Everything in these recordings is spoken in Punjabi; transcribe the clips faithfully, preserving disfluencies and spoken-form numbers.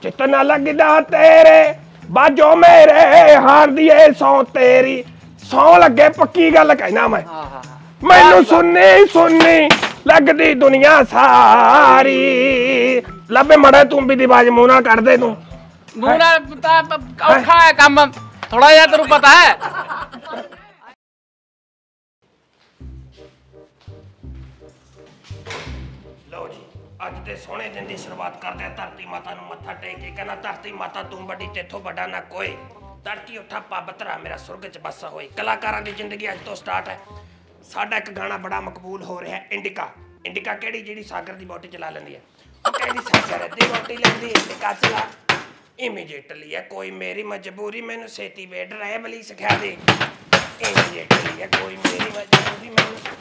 चित ना लगदा तेरे बाजो मेरे हार दिए सौ तेरी सौ लगे पक्की गल कहना मैं मैनू सुननी सुननी लगदी दुनिया सारी लबे मड़ा तू भी दी बाज मुंह ना कर दे तू मुंह ना औखा है काम थोड़ा या तेरू पता है अज दे सोने दिन की शुरुआत करते धरती माता नूं मत्था टेक के कहना धरती माता तू बड़ी तेथों बड़ा ना कोई तड़की उठा पब धरा मेरा सुरग च बसा होई कलाकारां दी जिंदगी अज तो स्टार्ट है साडा एक गाना बड़ा मकबूल हो रहा है इंडिका इंडिका केड़ी जिहड़ी सागर दी बोटी चला लैंदी है ओ कहदी सागर दी बोटी लैंदी इंडिका चला इमीडिएटली है कोई मेरी मजबूरी मैनू सेती वेड रहे बली सिखा दे इमीडिएटली है कोई मेरी मजबूरी मैनू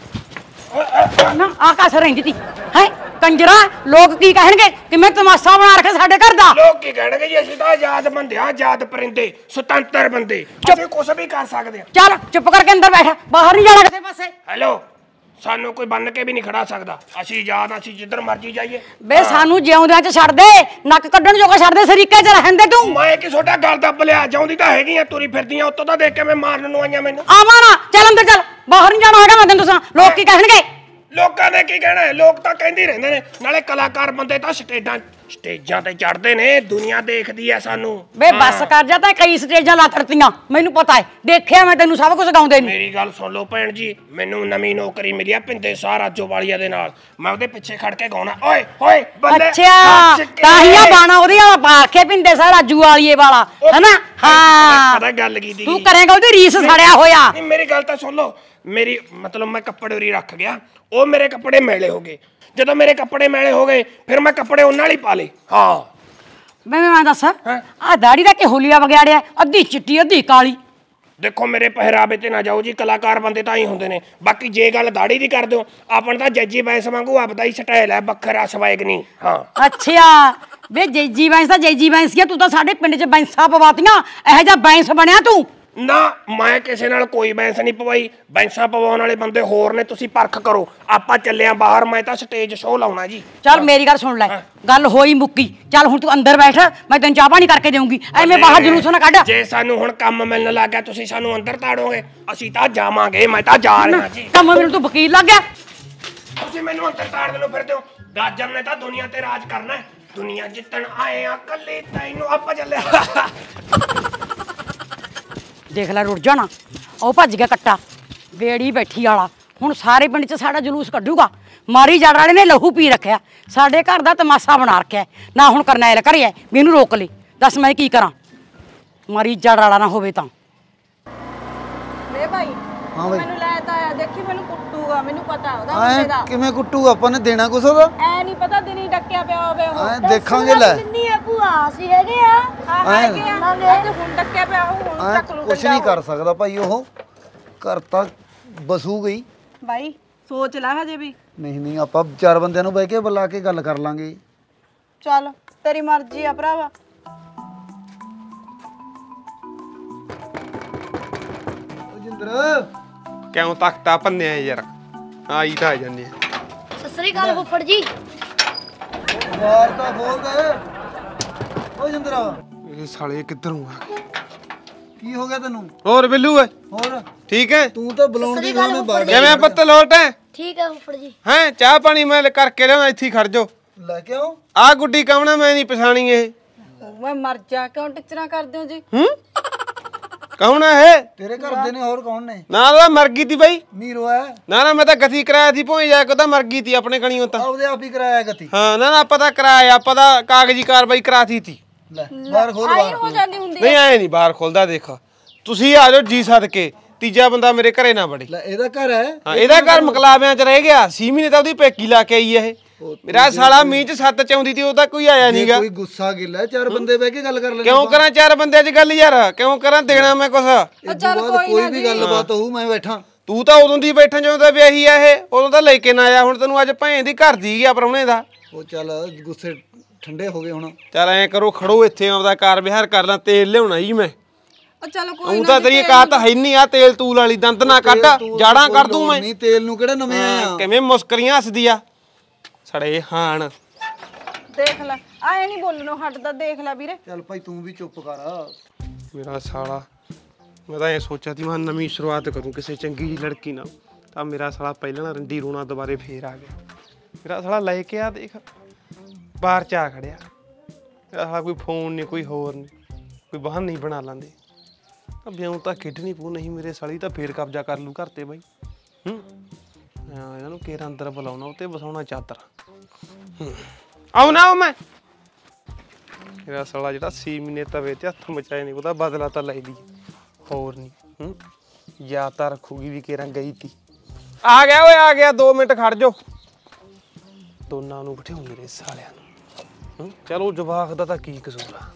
ना आकाश रही थी है कंजरा लोग की कहणगे कि मैं तमाशा बना रखे साडे घर दा लोग की कहणगे जी ਅਸੀਂ ਤਾਂ ਆਜ਼ਾਦ ਬੰਦੇ ਆ ਆਜ਼ਾਦ ਪਰਿੰਦੇ ਸੁਤੰਤਰ ਬੰਦੇ ਅਸੀਂ ਕੁਝ ਵੀ ਕਰ ਸਕਦੇ ਆ ਚੱਲ ਚੁੱਪ ਕਰਕੇ ਅੰਦਰ ਬੈਠ ਬਾਹਰ ਨਹੀਂ ਜਾਣਾ ਕਿਸੇ ਪਾਸੇ ਹੈਲੋ ਸਾਨੂੰ ਕੋਈ ਬੰਨ ਕੇ ਵੀ ਨਹੀਂ ਖੜਾ ਸਕਦਾ ਅਸੀਂ ਆਜ਼ਾਦ ਅਸੀਂ ਜਿੱਧਰ ਮਰਜੀ ਜਾਈਏ ਬੇ ਸਾਨੂੰ ਜਿਉਂਦਿਆਂ ਚ ਛੱਡ ਦੇ ਨੱਕ ਕੱਢਣ ਜੋਗਾ ਛੱਡ ਦੇ ਸਰੀਕੇ ਚ ਰਹਿੰਦੇ ਤੂੰ ਮੈਂ ਕਿ ਛੋਟਾ ਗੱਲ ਦੱਬ ਲਿਆ ਜਾਉਂਦੀ ਤਾਂ ਹੈਗੀ ਆ ਤੁਰੀ ਫਿਰਦੀਆਂ ਉੱਤੋਂ ਤਾਂ ਦੇਖ ਕੇ ਮੈਂ ਮਾਰਨ ਨੂੰ ਆਈਆਂ ਮੈਨੂੰ ਆਵਾਂ ਨਾ ਚੱਲ ਅੰਦਰ ਚੱਲ ਬਾਹਰ ਨਹੀਂ ਜਾਣਾ ਹੈਗਾ ਮੈਂ ਤੈਨੂੰ ਦੱਸਾਂ ਲੋਕ ਕੀ ਕਹਿਣਗੇ ਲੋਕਾਂ ਨੇ ਕੀ ਕਹਿਣਾ ਹੈ ਲੋਕ ਤਾਂ ਕਹਿੰਦੇ ਰਹਿੰਦੇ ਨੇ ਨਾਲੇ ਕਲਾਕਾਰ ਬੰਦੇ ਤਾਂ ਸਟੇਜਾਂ ਸਟੇਜਾਂ ਤੇ ਚੜਦੇ ਨੇ ਦੁਨੀਆ ਦੇਖਦੀ ਐ ਸਾਨੂੰ ਬੇ ਬੱਸ ਕਰ ਜਾ ਤਾਂ ਕਈ ਸਟੇਜਾਂ ਲਾ ਕਰਤੀਆਂ ਮੈਨੂੰ ਪਤਾ ਹੈ ਦੇਖਿਆ ਮੈਂ ਤੈਨੂੰ ਸਭ ਕੁਝ ਗਾਉਂਦੇ ਨੂੰ ਮੇਰੀ ਗੱਲ ਸੁਣ ਲਓ ਭੈਣ ਜੀ ਮੈਨੂੰ ਨਵੀਂ ਨੌਕਰੀ ਮਿਲੀ ਆ ਪਿੰਦੇ ਸਾਹ ਰਾਜੋ ਵਾਲੀਆ ਦੇ ਨਾਲ ਮੈਂ ਉਹਦੇ ਪਿੱਛੇ ਖੜ ਕੇ ਗਾਉਣਾ ਓਏ ਹੋਏ ਬੱਲੇ ਅੱਛਾ ਤਾਹੀਆਂ ਬਾਣਾ ਉਹਦੇ ਵਾਲਾ ਪਾ ਕੇ ਪਿੰਦੇ ਸਾਹ ਰਾਜੂ ਵਾਲੀਏ ਵਾਲਾ ਹੈਨਾ ਹਾਂ ਪਤਾ ਗੱਲ ਕੀ ਦੀ ਤੂੰ ਕਰੇਂਗਾ ਉਹਦੀ ਰੀਸ ਸੜਿਆ ਹੋਇਆ ਨਹੀਂ ਮੇਰੀ ਗੱਲ ਤਾਂ ਸੁਣ ਲਓ ਮੇਰੀ मतलब मैं कपड़े उरी रख गया वो मेरे कपड़े मैले हो गए जो मेरे कपड़े मैले हो गए फिर मैं कपड़े उन्हां ही पा ले हाँ मैं मैं दस आ दाढ़ी दा के होलिया वगाड़िया अद्धी चिट्टी अद्धी काली देखो मेरे पहरावे ते ना जाओ जी कलाकार बंदे तां ही हुंदे ने बाकी जे गल दाढ़ी दी कर दो अपन तां जैजी बैंस वांगू आपदा ही स्टाइल है बखरा सवाइक नहीं हाँ अच्छा वे जैजी बैंस दा जैजी बैंस तू तां साडे पिंड च बैंसां पवातियां एहो जिहा बैंस बनिया तू ना मैं किसी नाल कोई बैंस नहीं पवाई बैंसा पवाउण वाले बंदे होर ने तुसीं परख करो आपां चले आ बाहर मैं तां स्टेज शो लाउणा जी चल मेरी गल सुन लै गल होई मुक्की चल हुण तू अंदर बैठ मैं तैनूं चाह पानी करके देऊंगी एवें बाहर जुलूस ना कढ जे सानू हुण काम मिलण लग गया तुसीं सानू अंदर ताड़ोगे असीं तां जावांगे मैं तां जा रहा जी काम मैनूं तू वकील लग गया तुसीं मैनूं अंदर ताड़न लो फिरदे हो गाजर ने तां दुनिया ते राज करना है दुनिया जितण आए आ कल्ले तैनूं आपां चले देख लै रुड़ जाना ओ भज गया कट्टा बेड़ी बैठी वाला हुण सारे पिंड च साडा जुलूस कड्डूगा मारी जड़ वाले ने लहू पी रखिया साडे घर दा तमाशा बना रखिया ना हुण करनैल घरे है भी इहनूं रोक ले दस मैं की करां मारी जड़ वाला ना होवे तां ले भाई हां भाई मैनू ले ता आया देखी मैनू कुट्टूगा मैनू पता ओदा मुंडे दा किवें कुट्टूगा ਆਪਾਂ ਨੇ ਦੇਣਾ ਕੁਛ ਉਹਦਾ ਐ ਨਹੀਂ ਪਤਾ ਦਿਨੀ ਡੱਕਿਆ ਪਿਆ ਹੋਵੇ ਉਹ ਐ ਦੇਖਾਂਗੇ ਲੈ ਕਿੰਨੀ ਆ ਭੂਆ ਅਸੀਂ ਹੈਗੇ ਆ ਹਾਂ ਹੈਗੇ ਆ ਤੇ ਹੁਣ ਡੱਕਿਆ ਪਿਆ ਉਹ ਹੁਣ ਚੱਕ ਲੂ ਕੁਛ ਨਹੀਂ ਕਰ ਸਕਦਾ ਭਾਈ ਉਹ ਘਰ ਤਾਂ ਬਸੂ ਗਈ ਭਾਈ ਸੋਚ ਲੈ ਹਜੇ ਵੀ ਨਹੀਂ ਨਹੀਂ ਆਪਾਂ ਚਾਰ ਬੰਦਿਆਂ ਨੂੰ ਬਹਿ ਕੇ ਬੁਲਾ ਕੇ ਗੱਲ ਕਰ ਲਾਂਗੇ ਚੱਲ ਤੇਰੀ ਮਰਜ਼ੀ ਆ ਭਰਾਵਾ ਜਿੰਦਰ क्यों तख्ता भन्ने यार आई तो आ जाने सत श्री अकाल फुफड़ जी बार तो बोल दे ओ जिंदरा ये साले किधरों आ गए की हो गया तेनू और बिल्लू है और ठीक है तू तो बुलाउण दी गाने बाड़ किवें पुत्त लोट है ठीक है फुफड़ जी हैं चाह पानी मैं करके लिया इत्थे खड़ जो लेके आओ आ गुड्डी कवना मैं नहीं पछाणी ये मैं मर जा क्यों टिचरा कर दो जी हम्म कौन है तेरे घर दे ने और कौन ने ना तो मर गई थी भाई मीरो है ना ना मैं तो गति कराया थी पहुंच जाए को तो मर गई थी अपने कणी होता ओदे आप ही कराया गति हां ना ना पता कराया पता कागजी कार्रवाई कराती थी ले बाहर खोल बाहर हो जांदी हुंदी नहीं आए नहीं बाहर खोलदा देखा तुसी आ जाओ जी सद के तीजा बंदा मेरे घरे ना बड़े ले एदा घर है हां एदा घर मकलाबियां च रह गया छह महीने तो ओदी पेकी ला के आई है मेरा साला मींह च सत्त च आउंदी थी ओदा कोई आया नहींगा कोई गुस्सा गिला चार बंदे बैठ के गल कर ले क्यों करा चार बंदे च गल यार क्यों करा देना मैं कुछ चल कोई भी गल बात हो मैं बैठा तू तो उदों दी बैठा ਜਦੋਂ ਦਾ ਵਿਆਹੀ ਆ ਇਹ ਉਦੋਂ ਤਾਂ ਲੈ ਕੇ ਨਾ ਆਇਆ ਹੁਣ ਤੈਨੂੰ ਅੱਜ ਭੈਣ ਦੀ ਘਰ ਦੀ ਗਿਆ ਪਰੌਣੇ ਦਾ ਉਹ ਚੱਲ ਗੁੱਸੇ ਠੰਡੇ ਹੋ ਗਏ ਹੁਣ ਚੱਲ ਐ ਕਰੋ ਖੜੋ ਇੱਥੇ ਆਉਂਦਾ ਕਾਰ ਵਿਹਾਰ ਕਰ ਲਾਂ ਤੇਲ ਲਿਆਉਣਾ ਜੀ ਮੈਂ ਉਹ ਚੱਲ ਕੋਈ ਨਾ ਤਾਂ ਤੇਰੀ ਕਾਤ ਹੈ ਨਹੀਂ ਆ ਤੇਲ ਤੂਲ ਵਾਲੀ ਦੰਦ ਨਾ ਕੱਢ ਜਾੜਾਂ ਕਰ ਦੂੰ ਮੈਂ ਨਹੀਂ ਤੇਲ ਨੂੰ ਕਿਹੜਾ ਨਵੇਂ ਆਇਆ ਕਿਵੇਂ ਮੁਸਕਰੀਆਂ ਹੱਸਦੀ ਆ ਸੜੇ ਹਾਣ ਦੇਖ ਲੈ ਆਏ ਨਹੀਂ ਬੋਲਣੋਂ ਹਟਦਾ ਦੇਖ ਲੈ ਵੀਰੇ ਚੱਲ ਭਾਈ ਤੂੰ ਵੀ ਚੁੱਪ ਕਰ ਮੇਰਾ ਸਾਲਾ ਮੈਂ ਤਾਂ ਇਹ ਸੋਚਿਆ ਸੀ ਮੈਂ ਨਵੀਂ ਸ਼ੁਰੂਆਤ ਕਰੂੰ ਕਿਸੇ ਚੰਗੀ ਜੀ ਲੜਕੀ ਨਾਲ ਤਾਂ ਮੇਰਾ ਸਾਲਾ ਪਹਿਲਾਂ ਨਾ ਰੰਡੀ ਰੋਣਾ ਦੁਬਾਰੇ ਫੇਰ ਆ ਗਿਆ ਮੇਰਾ ਸਾਲਾ ਲੈ ਕੇ ਆ ਦੇਖ ਬਾਹਰ ਚ ਆ ਖੜਿਆ ਮੇਰਾ ਸਾਲਾ ਕੋਈ ਫੋਨ ਨਹੀਂ ਕੋਈ ਹੋਰ ਨਹੀਂ ਕੋਈ ਬਹਾਨਾ ਨਹੀਂ ਬਣਾ ਲਾਂਦੇ ਬਿਆਉਂ ਤਾਂ ਖੇਡਣੀ ਪਊ ਨਹੀਂ ਮੇਰੇ ਸਾਲੀ ਤਾਂ ਫੇਰ ਕਬਜ਼ਾ ਕਰ ਲੂ ਘਰ ਤੇ ਬਾਈ ਹੂੰ ਇਹਨਾਂ ਨੂੰ ਕੇਰਾ ਅੰਦਰ ਬੁਲਾਉਣਾ ਉੱਤੇ ਵਸਾਉਣਾ ਚਾਦਰ ਆਉ ਨਾ ਆਉ ਮੈਂ ਮੇਰਾ ਸਾਲਾ ਜਿਹੜਾ ਛੇ ਮਹੀਨੇ ਤਵੇ ਤੇ ਹੱਥ ਮਚਾਏ ਨਹੀਂ ਉਹਦਾ ਬਦਲਾ ਤਾਂ ਲੈ ਲਈ ਹੋਰ ਨਹੀਂ ਹੂੰ ਯਾਦ ਤਾਂ ਰੱਖੂਗੀ ਵੀ ਕੇਰਾਂ ਗਈ ਤੀ ਆ ਗਿਆ ਓਏ ਆ ਗਿਆ ਦੋ ਮਿੰਟ ਖੜ ਜਾਓ ਦੋਨਾਂ ਨੂੰ ਬਿਠਾਉ ਮੇਰੇ ਸਾਲਿਆਂ ਨੂੰ ਹੂੰ ਚਲੋ ਜਵਾਕ ਦਾ ਤਾਂ ਕੀ ਕਸੂਰ ਆ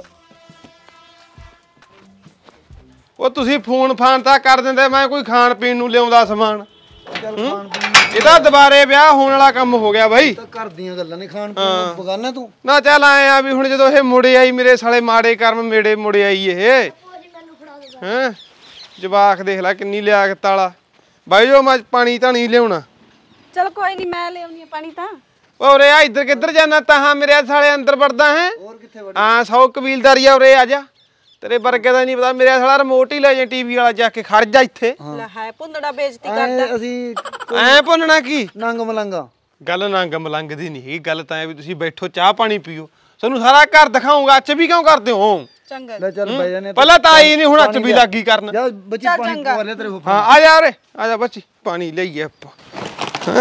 ਉਹ ਤੁਸੀਂ ਫੋਨ ਫਾਨ ਤਾਂ ਕਰ ਦਿੰਦੇ ਮੈਂ ਕੋਈ ਖਾਣ ਪੀਣ ਨੂੰ ਲਿਆਉਂਦਾ ਸਮਾਨ ਚੱਲ ਖਾਣ ਪੀਣ ਇਹਦਾ ਦੁਬਾਰੇ ਵਿਆਹ ਹੋਣ ਵਾਲਾ ਕੰਮ ਹੋ ਗਿਆ ਬਾਈ ਤਾਂ ਘਰ ਦੀਆਂ ਗੱਲਾਂ ਨੇ ਖਾਣ ਪੀਣ ਬਗਾਨਾ ਤੂੰ ਨਾ ਚੱਲ ਆਏ ਆ ਵੀ ਹੁਣ ਜਦੋਂ ਇਹ ਮੁੜੇ ਆਈ ਮੇਰੇ ਸਾਲੇ ਮਾੜੇ ਕਰਮ ਮੇੜੇ ਮੁੜੇ ਆਈ ਇਹ ਹੈਂ ਜਵਾਕ ਦੇਖ ਲੈ ਕਿੰਨੀ ਲਿਆਕਤ ਵਾਲਾ ਬਾਈ ਜੋ ਮੈਂ ਪਾਣੀ ਤਾਂ ਨਹੀਂ ਲਿਆਉਣਾ ਚਲ ਕੋਈ ਨਹੀਂ ਮੈਂ ਲਿਆਉਣੀ ਆ ਪਾਣੀ ਤਾਂ ਓਰੇ ਆ ਇੱਧਰ ਕਿੱਧਰ ਜਾਣਾ ਤਾਂ ਮੇਰੇ ਸਾਲੇ ਅੰਦਰ ਵੜਦਾ ਹੈ ਹੋਰ ਕਿੱਥੇ ਵੜ ਹਾਂ ਸੌ ਕਬੀਲਦਾਰੀ ਆ ਉਰੇ ਆ ਜਾ ਤੇਰੇ ਵਰਗੇ ਦਾ ਨਹੀਂ ਪਤਾ ਮੇਰੇ ਸਾਲਾ ਰਿਮੋਟ ਹੀ ਲੈ ਜਾ ਟੀਵੀ ਵਾਲਾ ਜਾ ਕੇ ਖੜ ਜਾ ਇੱਥੇ ਲੈ ਹੈ ਭੁੰਦੜਾ ਬੇਇੱਜ਼ਤੀ ਕਰਦਾ ਅਸੀਂ ਐ ਭੁੰਨਣਾ ਕੀ ਨੰਗ ਮਲੰਗਾ ਗੱਲ ਨੰਗ ਮਲੰਗ ਦੀ ਨਹੀਂ ਹੈਗੀ ਗੱਲ ਤਾਂ ਐ ਵੀ ਤੁਸੀਂ ਬੈਠੋ ਚਾਹ ਪਾਣੀ ਪੀਓ ਤੁਹਾਨੂੰ ਸਾਰਾ ਘਰ ਦਿਖਾਉਂਗਾ ਅੱਛ ਵੀ ਕਿਉਂ ਕਰਦੇ ਹੋ ਚੰਗਾ ਲੈ ਚੱਲ ਬੈ ਜਾਨੇ ਪਹਿਲਾਂ ਤਾਂ ਆਈ ਨਹੀਂ ਹੁਣ ਅੱਛ ਵੀ ਲੱਗੀ ਕਰਨ ਜਾ ਬੱਚੀ ਪਾਣੀ ਪਵਾ ਲੈ ਤੇਰੇ ਹਾਂ ਆ ਜਾ ਉਰੇ ਆ ਜਾ ਬੱਚੀ ਪਾਣੀ ਲਈਏ ਆਪਾਂ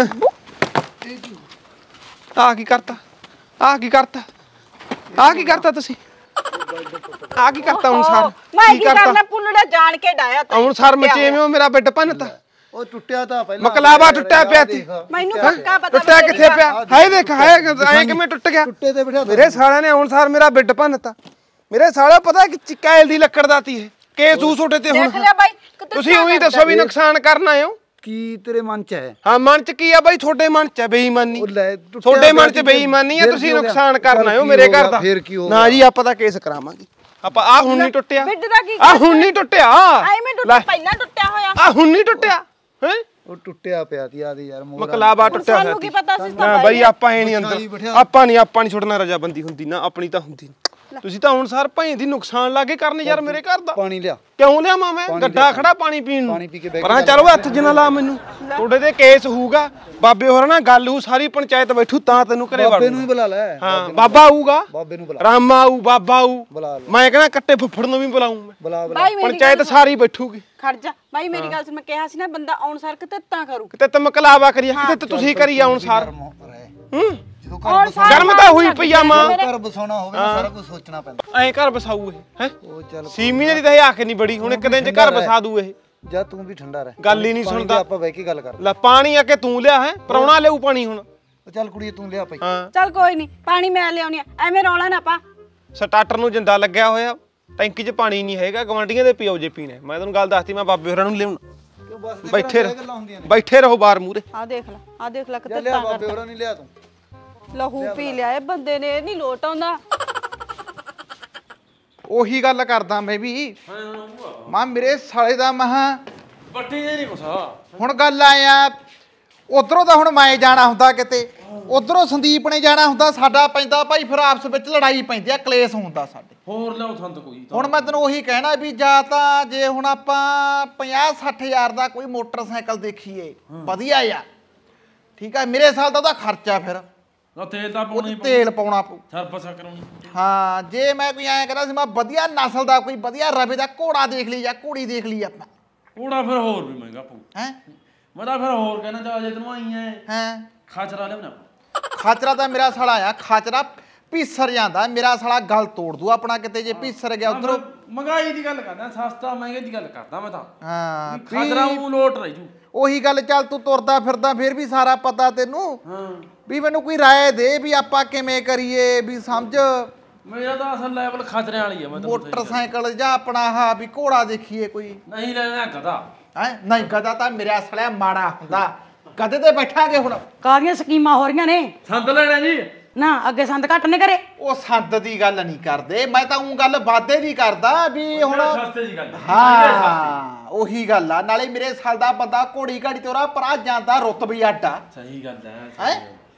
ਆ ਕੀ ਕਰਤਾ ਆ ਕੀ ਕਰਤਾ ਆ ਕੀ ਕਰਤਾ ਤੁਸੀਂ ਆ ਕੀ ਕਰਤਾ ਹੁਣ ਸਾਰ ਮੈਂ ਕੀ ਕਰਨਾ ਪੁੱਲੜਾ ਜਾਣ ਕੇ ਡਾਇਆ ਤਾ ਹੁਣ ਸਰ ਮਚੇਵੇਂ ਮੇਰਾ ਬੈੱਡ ਭੰਨਤਾ ਉਹ ਟੁੱਟਿਆ ਤਾਂ ਪਹਿਲਾਂ ਮਕਲਾਵਾ ਟੁੱਟਿਆ ਪਿਆ ਤੀ ਮੈਨੂੰ ਪੱਕਾ ਪਤਾ ਟੁੱਟਿਆ ਕਿੱਥੇ ਪਿਆ ਹਾਏ ਦੇਖ ਹਾਏ ਐ ਕਿਵੇਂ ਟੁੱਟ ਗਿਆ ਟੁੱਟੇ ਤੇ ਬਿਠਾ ਮੇਰੇ ਸਾਲਿਆਂ ਨੇ ਹੁਣ ਸਾਰ ਮੇਰਾ ਬੈੱਡ ਭੰਨਤਾ ਮੇਰੇ ਸਾਲਿਆਂ ਪਤਾ ਕਿ ਚਿਕਾਇਲ ਦੀ ਲੱਕੜ ਦਾ ਤੀ ਇਹ ਕੇਸ ਊ ਛੋਟੇ ਤੇ ਹੁਣ ਦੇਖ ਲਿਆ ਬਾਈ ਕਿਤੇ ਤੁਸੀਂ ਉਹੀ ਦੱਸੋ ਵੀ ਨੁਕਸਾਨ ਕਰਨ ਆਏ ਹੋ ਕੀ ਤੇਰੇ ਮਨ ਚ ਹੈ ਹਾਂ ਮਨ ਚ ਕੀ ਆ ਬਾਈ ਤੁਹਾਡੇ ਮਨ ਚ ਹੈ ਬੇਈਮਾਨੀ ਉਹ ਲੈ ਟੁੱਟਿਆ ਤੁਹਾਡੇ ਮਨ ਚ ਬੇਈਮਾਨੀ ਆ ਤੁਸੀਂ ਨੁਕਸਾਨ ਕਰਨ ਆਏ ਹੋ ਮੇਰੇ ਘਰ ਦਾ ਫੇਰ ਕੀ ਹੋ ਨਾ ਜੀ ਆਪਾਂ ਤਾਂ ਕੇਸ ਕਰਾਵਾਂਗੇ ਆਪਾਂ ਆ ਹੁਣ ਨਹੀਂ ਟੁੱਟਿਆ ਬਿੱਡ ਦਾ ਕੀ ਆ ਹੁਣ ਨਹੀਂ ਟੁੱਟਿਆ ਆਈ ਮੈਂ ਟੁੱਟਿਆ ਪਹਿਲਾਂ ਟੁੱਟਿਆ ਹੋਇਆ ਆ ਹੁਣ ਨਹੀਂ ਟੁੱਟਿਆ ਹੈ ਉਹ ਟੁੱਟਿਆ ਪਿਆ ਤੀ ਆਦੀ ਯਾਰ ਮੋਰਾ ਮਕਲਾਵਾ ਟੁੱਟਿਆ ਸਾਨੂੰ ਕੀ ਪਤਾ ਸੀ ਨਾ ਬਾਈ ਆਪਾਂ ਐ ਨਹੀਂ ਅੰਦਰ ਆਪਾਂ ਨਹੀਂ ਆਪਾਂ ਨਹੀਂ ਛੁੱਟਣਾ ਰਜਾਬੰਦੀ ਹੁੰਦੀ ਨਾ ਆਪਣੀ ਤਾਂ ਹੁੰਦੀ ਤੁਸੀਂ ਤਾਂ ਹੁਣ ਸਾਰ ਭਾਈ ਦੀ ਨੁਕਸਾਨ ਲਾ ਕੇ ਕਰਨ ਯਾਰ ਮੇਰੇ ਘਰ ਦਾ ਪਾਣੀ ਲਿਆ ਕਿਉਂ ਲਿਆਵਾਂ ਮੈਂ ਗੱਡਾ ਖੜਾ ਪਾਣੀ ਪੀਣ ਨੂੰ ਪਾਣੀ ਪੀ ਕੇ ਬੈਠ ਪਰਾਂ ਚਲੋ ਹੱਥ ਜਿਨਾ ਲਾ ਮੈਨੂੰ ਤੁਹਾਡੇ ਤੇ ਕੇਸ ਹੋਊਗਾ ਬਾਬੇ ਹੋਰਾਂ ਨਾਲ ਗੱਲ ਹੋਊ ਸਾਰੀ ਪੰਚਾਇਤ ਬੈਠੂ ਤਾਂ ਤੈਨੂੰ ਘਰੇ ਬਾਬੇ ਵੜੂ ਨੂੰ ਹੀ ਬੁਲਾ ਲੈ ਹਾਂ ਬਾਬਾ ਆਊਗਾ ਬਾਬੇ ਨੂੰ ਬੁਲਾ ਰਾਮਾ ਆਊ ਬਾਬਾ ਆਊ ਬੁਲਾ ਲੈ ਮੈਂ ਕਹਿੰਦਾ ਕੱਟੇ ਫੁੱਫੜ ਨੂੰ ਵੀ ਬੁਲਾਊਂ ਮੈਂ ਬੁਲਾ ਬੁਲਾ ਬਾਈ ਮੇਰੀ ਪੰਚਾਇਤ ਸਾਰੀ ਬੈਠੂਗੀ ਖੜ ਜਾ ਬਾਈ ਮੇਰੀ ਗੱਲ ਸੁਣ ਮੈਂ ਕਿਹਾ ਸੀ ਨਾ ਬੰਦਾ ਆਉਣ ਸਾਰ ਕਿਤੇ ਤਾਂ ਕਰੂ ਕਿਤੇ ਤੇ ਮਕਲਾਵਾ ਕਰੀਏ ਕਿਤੇ ਤੁਸੀਂ ਕਰੀ ਆਉਣ ਸਾਰ ਹੂੰ ਜਦੋਂ ਆਉਣ ਸਾਰ ਗਰਮ ਤਾਂ ਹੋਈ ਪਈ ਆ ਮਾਂ ਘਰ ਬਸਾਉਣਾ ਹੋਵੇ ਨਾ ਸਾਰਾ ਕੁਝ ਸੋਚਣਾ ਪੈਂਦਾ ਐਂ ਘਰ ਬਸਾਊ ਇਹ ਹੈ ਉਹ ਚੱਲ ਛੇ ਮਹੀਨੇ ਦੀ ਤਾਂ ਇਹ ਆਖ ਨਹੀਂ ਬੜੀ ਹੁਣ ਇੱਕ ਦਿਨ ਚ ਘਰ ਬਸਾ ਦੂ ਇਹ ਜਾ ਤੂੰ ਵੀ ਠੰਡਾ ਰਹਿ ਗੱਲ ਹੀ ਨਹੀਂ ਪਾਣੀ ਸੁਣਦਾ ਤੇ ਆਪਾਂ ਬਹਿ ਕੇ ਗੱਲ ਕਰ ਲੈ ਪਾਣੀ ਆ ਕੇ ਤੂੰ ਲਿਆ ਹੈ ਪਰੌਣਾ ਲਿਆਊ ਪਾਣੀ ਹੁਣ ਉਹ ਚੱਲ ਕੁੜੀਏ ਤੂੰ ਲਿਆ ਪਈ ਹਾਂ ਚੱਲ ਕੋਈ ਨਹੀਂ ਪਾਣੀ ਮੈਂ ਲਿਆਉਣੀ ਆ ਐਵੇਂ ਰੌਲਾ ਨਾ ਪਾ ਸਟਾਰਟਰ ਨੂੰ ਜਿੰਦਾ ਲੱਗਿਆ ਹੋਇਆ ਟੈਂਕੀ 'ਚ ਪਾਣੀ ਨਹੀਂ ਹੈਗਾ ਗਵਾਂਡੀਆਂ ਦੇ ਪਿਓ ਜੇ ਪੀਣਾ ਮੈਂ ਤੁਹਾਨੂੰ ਗੱਲ ਦੱਸਤੀ ਮੈਂ ਬਾਬੇ ਹੋਰਾਂ ਨੂੰ ਲਿਆਉਣਾ ਕਿਉਂ ਬਸ ਦੇ ਬੈਠੇ ਗੱਲਾਂ ਰਹੋ ਹੁੰਦੀਆਂ ਨੇ ਬੈਠੇ ਰਹੋ ਬਾਹਰ ਮੂਰੇ ਆ ਦੇਖ ਲੈ ਆ ਦੇਖ ਲੈ ਜਾ ਕਿਤੇ ਲਿਆ ਤਾਂ ਬਾਬੇ ਹੋਰਾਂ ਨਹੀਂ ਲਿਆ ਤੂੰ ਲਹੂ ਪੀ ਲਿਆ ਇਹ ਬੰਦੇ ਨੇ ਨਹੀਂ ਲੋਟ ਆਉਂਦਾ ਉਹੀ ਗੱਲ ਕਰਦਾ ਮੈਂ ਵੀ ਮਾਂ ਮੇਰੇ ਸਾਲੇ ਦਾ ਮਹਾ ਬੱਟੀ ਜੇ ਨਹੀਂ ਕੁਛਾ ਹੁਣ ਗੱਲ ਆਇਆ ਉਧਰੋਂ ਤਾਂ ਹੁਣ ਮੈਂ ਜਾਣਾ ਹੁੰਦਾ ਕਿਤੇ ਉਧਰੋਂ ਸੰਦੀਪ ਨੇ ਜਾਣਾ ਹੁੰਦਾ ਸਾਡਾ ਪੈਂਦਾ ਭਾਈ ਫਿਰ ਆਪਸ ਵਿੱਚ ਲੜਾਈ ਪੈਂਦੀ ਆ ਕਲੇਸ਼ ਹੁੰਦਾ ਸਾਡੇ ਹੋਰ ਲਿਆਓ ਸੰਤ ਕੋਈ ਹੁਣ ਮੈਂ ਤੈਨੂੰ ਉਹੀ ਕਹਿਣਾ ਵੀ ਜਾਂ ਤਾਂ ਜੇ ਹੁਣ ਆਪਾਂ ਪੰਜਾਹ ਸੱਠ ਹਜ਼ਾਰ ਦਾ ਕੋਈ ਮੋਟਰਸਾਈਕਲ ਦੇਖੀਏ ਵਧੀਆ ਆ ਠੀਕ ਆ ਮੇਰੇ ਸਾਲ ਦਾ ਉਹਦਾ ਖਰਚਾ ਫਿਰ ਨਾ ਤੇਲ ਤਾਂ ਉਹ ਪਾਉਣਾ ਹੀ ਤੇਲ ਪਾਉਣਾ ਪਊ ਸਰਪਸਾ ਕਰਾਉਣੀ ਹਾਂ ਜੇ ਮੈਂ ਕੋਈ ਐਂ ਕਹਿੰਦਾ ਸੀ ਮੈਂ ਵਧੀਆ ਨਸਲ ਦਾ ਕੋਈ ਵਧੀਆ ਰਵੇ ਦਾ ਘੋੜਾ ਦੇਖ ਲਈ ਜਾਂ ਘੋੜੀ ਦੇਖ ਲਈ ਆਪਾਂ ਉਹਦਾ ਫਿਰ ਹੋਰ ਵੀ ਮਹਿੰਗਾ ਪਊ ਹੈ ਮੈਂ ਤਾਂ ਫਿਰ ਹੋਰ ਕਹਿਣਾ ਚਾਹ ਜੇ ਤੈਨੂੰ ਆਈ ਐ ਹਾਂ ਖਾਚਰਾ ਲਿਆਉਣਾ ਖਾਚਰਾ ਤਾਂ ਮੇਰਾ ਸਾਲਾ ਆ ਖਾਚਰਾ ਪੀਸਰ ਜਾਂਦਾ ਮੇਰਾ ਸਾਲਾ ਗਲ ਤੋੜ ਦੂ ਆਪਣਾ ਕਿਤੇ ਜੇ ਪੀਸਰ ਗਿਆ ਉਧਰੋਂ ਮਹਿੰਗਾਈ ਦੀ ਗੱਲ ਕਰਦਾ ਸਸਤਾ ਮਹਿੰਗੇ ਦੀ ਗੱਲ ਕਰਦਾ ਮੈਂ ਤਾਂ ਹਾਂ ਖਾਚਰਾ ਉਹ ਲੋਟ ਰਹਿ ਜੂ ਉਹੀ ਗੱਲ ਚੱਲ ਤੂੰ ਤੁਰਦਾ ਫਿਰਦਾ ਫਿਰ ਵੀ ਸਾਰਾ ਪਤਾ ਤੈਨੂੰ ਹਾਂ ਵੀ ਮੈਨੂੰ ਕੋਈ ਰਾਏ ਦੇ ਵੀ ਆਪਾਂ ਕਿਵੇਂ ਕਰੀਏ ਵੀ ਸਮਝ ਮੇਰਾ ਤਾਂ ਅਸਲ ਲੈਵਲ ਖਾਚਰਿਆਂ ਵਾਲੀ ਆ ਮੈਂ ਤਾਂ ਮੋਟਰਸਾਈਕਲ ਜਾਂ ਆਪਣਾ ਆਹ ਵੀ ਘੋੜਾ ਦੇਖੀਏ ਕੋਈ ਨਹੀਂ ਲੈਣਾ ਗਦਾ ਹੈ ਨਹੀਂ ਗਦਾ ਤਾਂ ਮੇਰਾ ਸਾਲਾ ਮਾੜਾ ਹੁੰਦਾ ਗਦੇ ਤੇ ਬੈਠਾਂਗੇ ਹੁਣ ਕਾਹਦੀਆਂ ਸਕੀਮਾਂ ਹੋ ਰਹੀਆਂ ਨੇ ਸੰਦ ਲੈਣਾ ਜੀ ਨਾ ਅੱਗੇ ਸੰਦ ਘੱਟ ਨੇ ਕਰੇ ਉਹ ਸੰਦ ਦੀ ਗੱਲ ਨਹੀਂ ਕਰਦੇ ਮੈਂ ਤਾਂ ਉਹ ਗੱਲ ਵਾਦੇ ਦੀ ਕਰਦਾ ਵੀ ਹੁਣ ਸਸਤੇ ਦੀ ਗੱਲ ਹਾਂ ਉਹੀ ਗੱਲ ਆ ਨਾਲੇ ਮੇਰੇ ਸਾਲ ਦਾ ਬੰਦਾ ਘੋੜੀ ਘਾੜੀ ਤੇ ਉਹਰਾ ਪਰਾ ਜਾਂਦਾ ਰੁੱਤ ਵੀ ਆਡਾ ਸਹੀ ਗੱਲ ਹੈ ਹੈ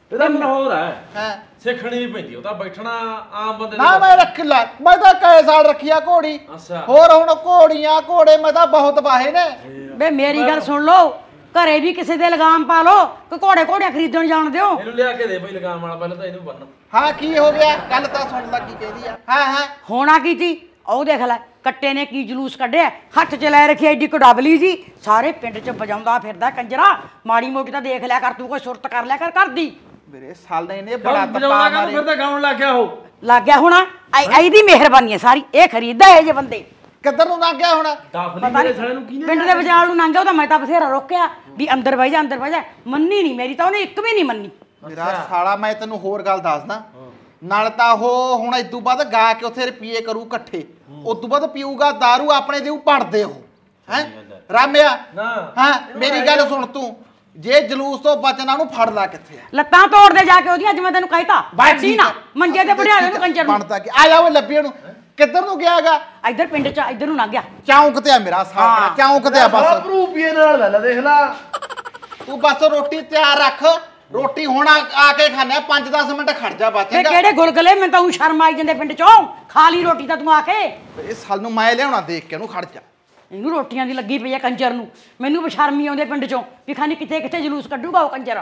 ਇਹਦਾ ਮਨੋਰ ਹੈ ਹਾਂ ਸਿੱਖਣੀ ਨਹੀਂ ਪੈਂਦੀ ਉਹ ਤਾਂ ਬੈਠਣਾ ਆਮ ਬੰਦੇ ਨਾ ਮੈਂ ਰੱਖ ਲੈ ਮੈਂ ਤਾਂ ਕਈ ਸਾਲ ਰੱਖਿਆ ਘੋੜੀ ਅੱਛਾ ਹੋਰ ਹੁਣ ਘੋੜੀਆਂ ਘੋੜੇ ਮੈਂ ਤਾਂ ਬਹੁਤ ਵਾਹੇ ਨੇ ਬੇ ਮੇਰੀ ਗੱਲ ਸੁਣ ਲਓ ਘਰੇ ਵੀ ਕਿਸੇ ਦੇ ਲਗਾਮ ਪਾ ਲਓ ਕਿ ਘੋੜੇ ਘੋੜੇ ਖਰੀਦਣ ਜਾਣ ਦਿਓ ਇਹਨੂੰ ਲਿਆ ਕੇ ਦੇ ਬਈ ਲਗਾਮ ਵਾਲਾ ਪਹਿਲਾਂ ਤਾਂ ਇਹਨੂੰ ਬੰਨ ਹਾਂ ਕੀ ਹੋ ਗਿਆ ਗੱਲ ਤਾਂ ਸੁਣ ਲੱਗੀ ਕਹਿੰਦੀ ਆ ਹਾਂ ਹਾਂ ਹੋਣਾ ਕੀ ਸੀ ਉਹ ਦੇਖ ਲੈ ਕੱਟੇ ਨੇ ਕੀ ਜਲੂਸ ਕੱਢਿਆ ਹੱਥ 'ਚ ਲੈ ਰੱਖੀ ਐਡੀ ਕਡਾਬਲੀ ਜੀ ਸਾਰੇ ਪਿੰਡ 'ਚ ਵਜਾਉਂਦਾ ਫਿਰਦਾ ਕੰਜਰਾ ਮਾੜੀ ਮੋਟੀ ਤਾਂ ਦੇਖ ਲਿਆ ਕਰ ਤੂੰ ਕੋਈ ਸੁਰਤ ਕਰ ਲਿਆ ਕਰ ਕਰਦੀ ਮੇਰੇ ਸਾਲ ਨੇ ਇਹਨੇ ਬੜਾ ਬਜਾਉਂਦਾ ਤਪਾ ਕੰਮ ਮਾਰੇ ਫਿਰ ਤਾਂ ਗਾਉਣ ਲੱਗ ਗਿਆ ਉਹ ਲੱਗ ਗਿਆ ਹੋਣਾ ਇਹਦੀ ਮਿਹਰਬਾਨੀ ਹੈ ਸਾਰੀ ਇਹ ਖਰੀਦਦਾ ਇਹ ਜੇ ਬੰਦੇ ਕਿੱਧਰ ਨੂੰ ਲੰਘ ਗਿਆ ਹੁਣ ਦਾਫਨੀ ਮੇਰੇ ਸਾਲੇ ਨੂੰ ਕਿਹਨੇ ਪਿੰਡ ਦੇ ਵਿਚਾਲ ਨੂੰ ਲੰਘ ਗਿਆ ਉਹ ਤਾਂ ਮੈਂ ਤਾਂ ਬਥੇਰਾ ਰੋਕਿਆ ਵੀ ਅੰਦਰ ਬਹਿ ਜਾ ਅੰਦਰ ਬਹਿ ਜਾ ਮੰਨੀ ਨਹੀਂ ਮੇਰੀ ਤਾਂ ਉਹਨੇ ਇੱਕ ਵੀ ਨਹੀਂ ਮੰਨੀ ਮੇਰਾ ਸਾਲਾ ਮੈਂ ਤੈਨੂੰ ਹੋਰ ਗੱਲ ਦੱਸਦਾ ਨਾਲ ਤਾਂ ਉਹ ਹੁਣ ਇਦੋਂ ਬਾਅਦ ਗਾ ਕੇ ਉੱਥੇ ਰੁਪਏ ਕਰੂ ਇਕੱਠੇ ਉਦੋਂ ਬਾਅਦ ਪੀਊਗਾ दारू ਆਪਣੇ ਦੇ ਪੜਦੇ ਉਹ ਹੈ ਰਾਮਿਆ ਹਾਂ ਮੇਰੀ ਗੱਲ ਸੁਣ ਤੂੰ ਜੇ ਜਲੂਸ ਤੋਂ ਬਚਣਾ ਨੂੰ ਫੜ ਲਾ ਕਿੱਥੇ ਲੱਤਾਂ ਤੋੜ ਦੇ ਜਾ ਕੇ ਉਹਦੀਆਂ ਅੱਜ ਮੈਂ ਤੈਨੂੰ ਕਹਿਤਾ ਬੈਠੀ ਨਾ ਮੰਜੇ ਤੇ ਬੜਿਆ ਨੂੰ ਕੰਜਰ ਨੂੰ ਬਣਦਾ ਕਿ ਆ ਜਾ ਉਹ ਲੱਭੀ ਉਹਨੂੰ ਕਿੱਧਰ ਨੂੰ ਗਿਆਗਾ ਇੱਧਰ ਪਿੰਡ 'ਚ ਇੱਧਰ ਨੂੰ ਲੰਘ ਗਿਆ ਚੌਂਕ ਤੇ ਆ ਮੇਰਾ ਸਾਲਾ ਚੌਂਕ ਤੇ ਆ ਬਸ ਰੂਪੀਏ ਨਾਲ ਲੈ ਲੈ ਦੇਖ ਲਾ ਤੂੰ ਬਸ ਰੋਟੀ ਤਿਆਰ ਰੱਖ ਰੋਟੀ ਹੁਣ ਆ ਕੇ ਖਾਣਾ ਪੰਜ ਦਸ ਮਿੰਟ ਖੜ ਜਾ ਤੇ ਬਚੇਗਾ ਕਿਹੜੇ ਗੁਲਗਲੇ ਮੈਨੂੰ ਤਾਂ ਉਹ ਸ਼ਰਮ ਆਈ ਜਾਂਦੇ ਪਿੰਡ 'ਚੋਂ ਖਾ ਲਈ ਰੋਟੀ ਤਾਂ ਤੂੰ ਆ ਕੇ ਇਹ ਸਾਲ ਨੂੰ ਮੈਂ ਲਿਆਉਣਾ ਦੇਖ ਕੇ ਉਹਨੂੰ ਖੜ ਜਾ ਇਹਨੂੰ ਰੋਟੀਆਂ ਦੀ ਲੱਗੀ ਪਈ ਆ ਕੰਜਰ ਨੂੰ ਮੈਨੂੰ ਬਸ਼ਰਮੀ ਆਉਂਦੇ ਪਿੰਡ 'ਚੋਂ ਵੀ ਖਾਨੀ ਕਿੱਥੇ ਕਿੱਥੇ ਜਲੂਸ ਕੱਢੂਗਾ ਉਹ ਕੰਜਰ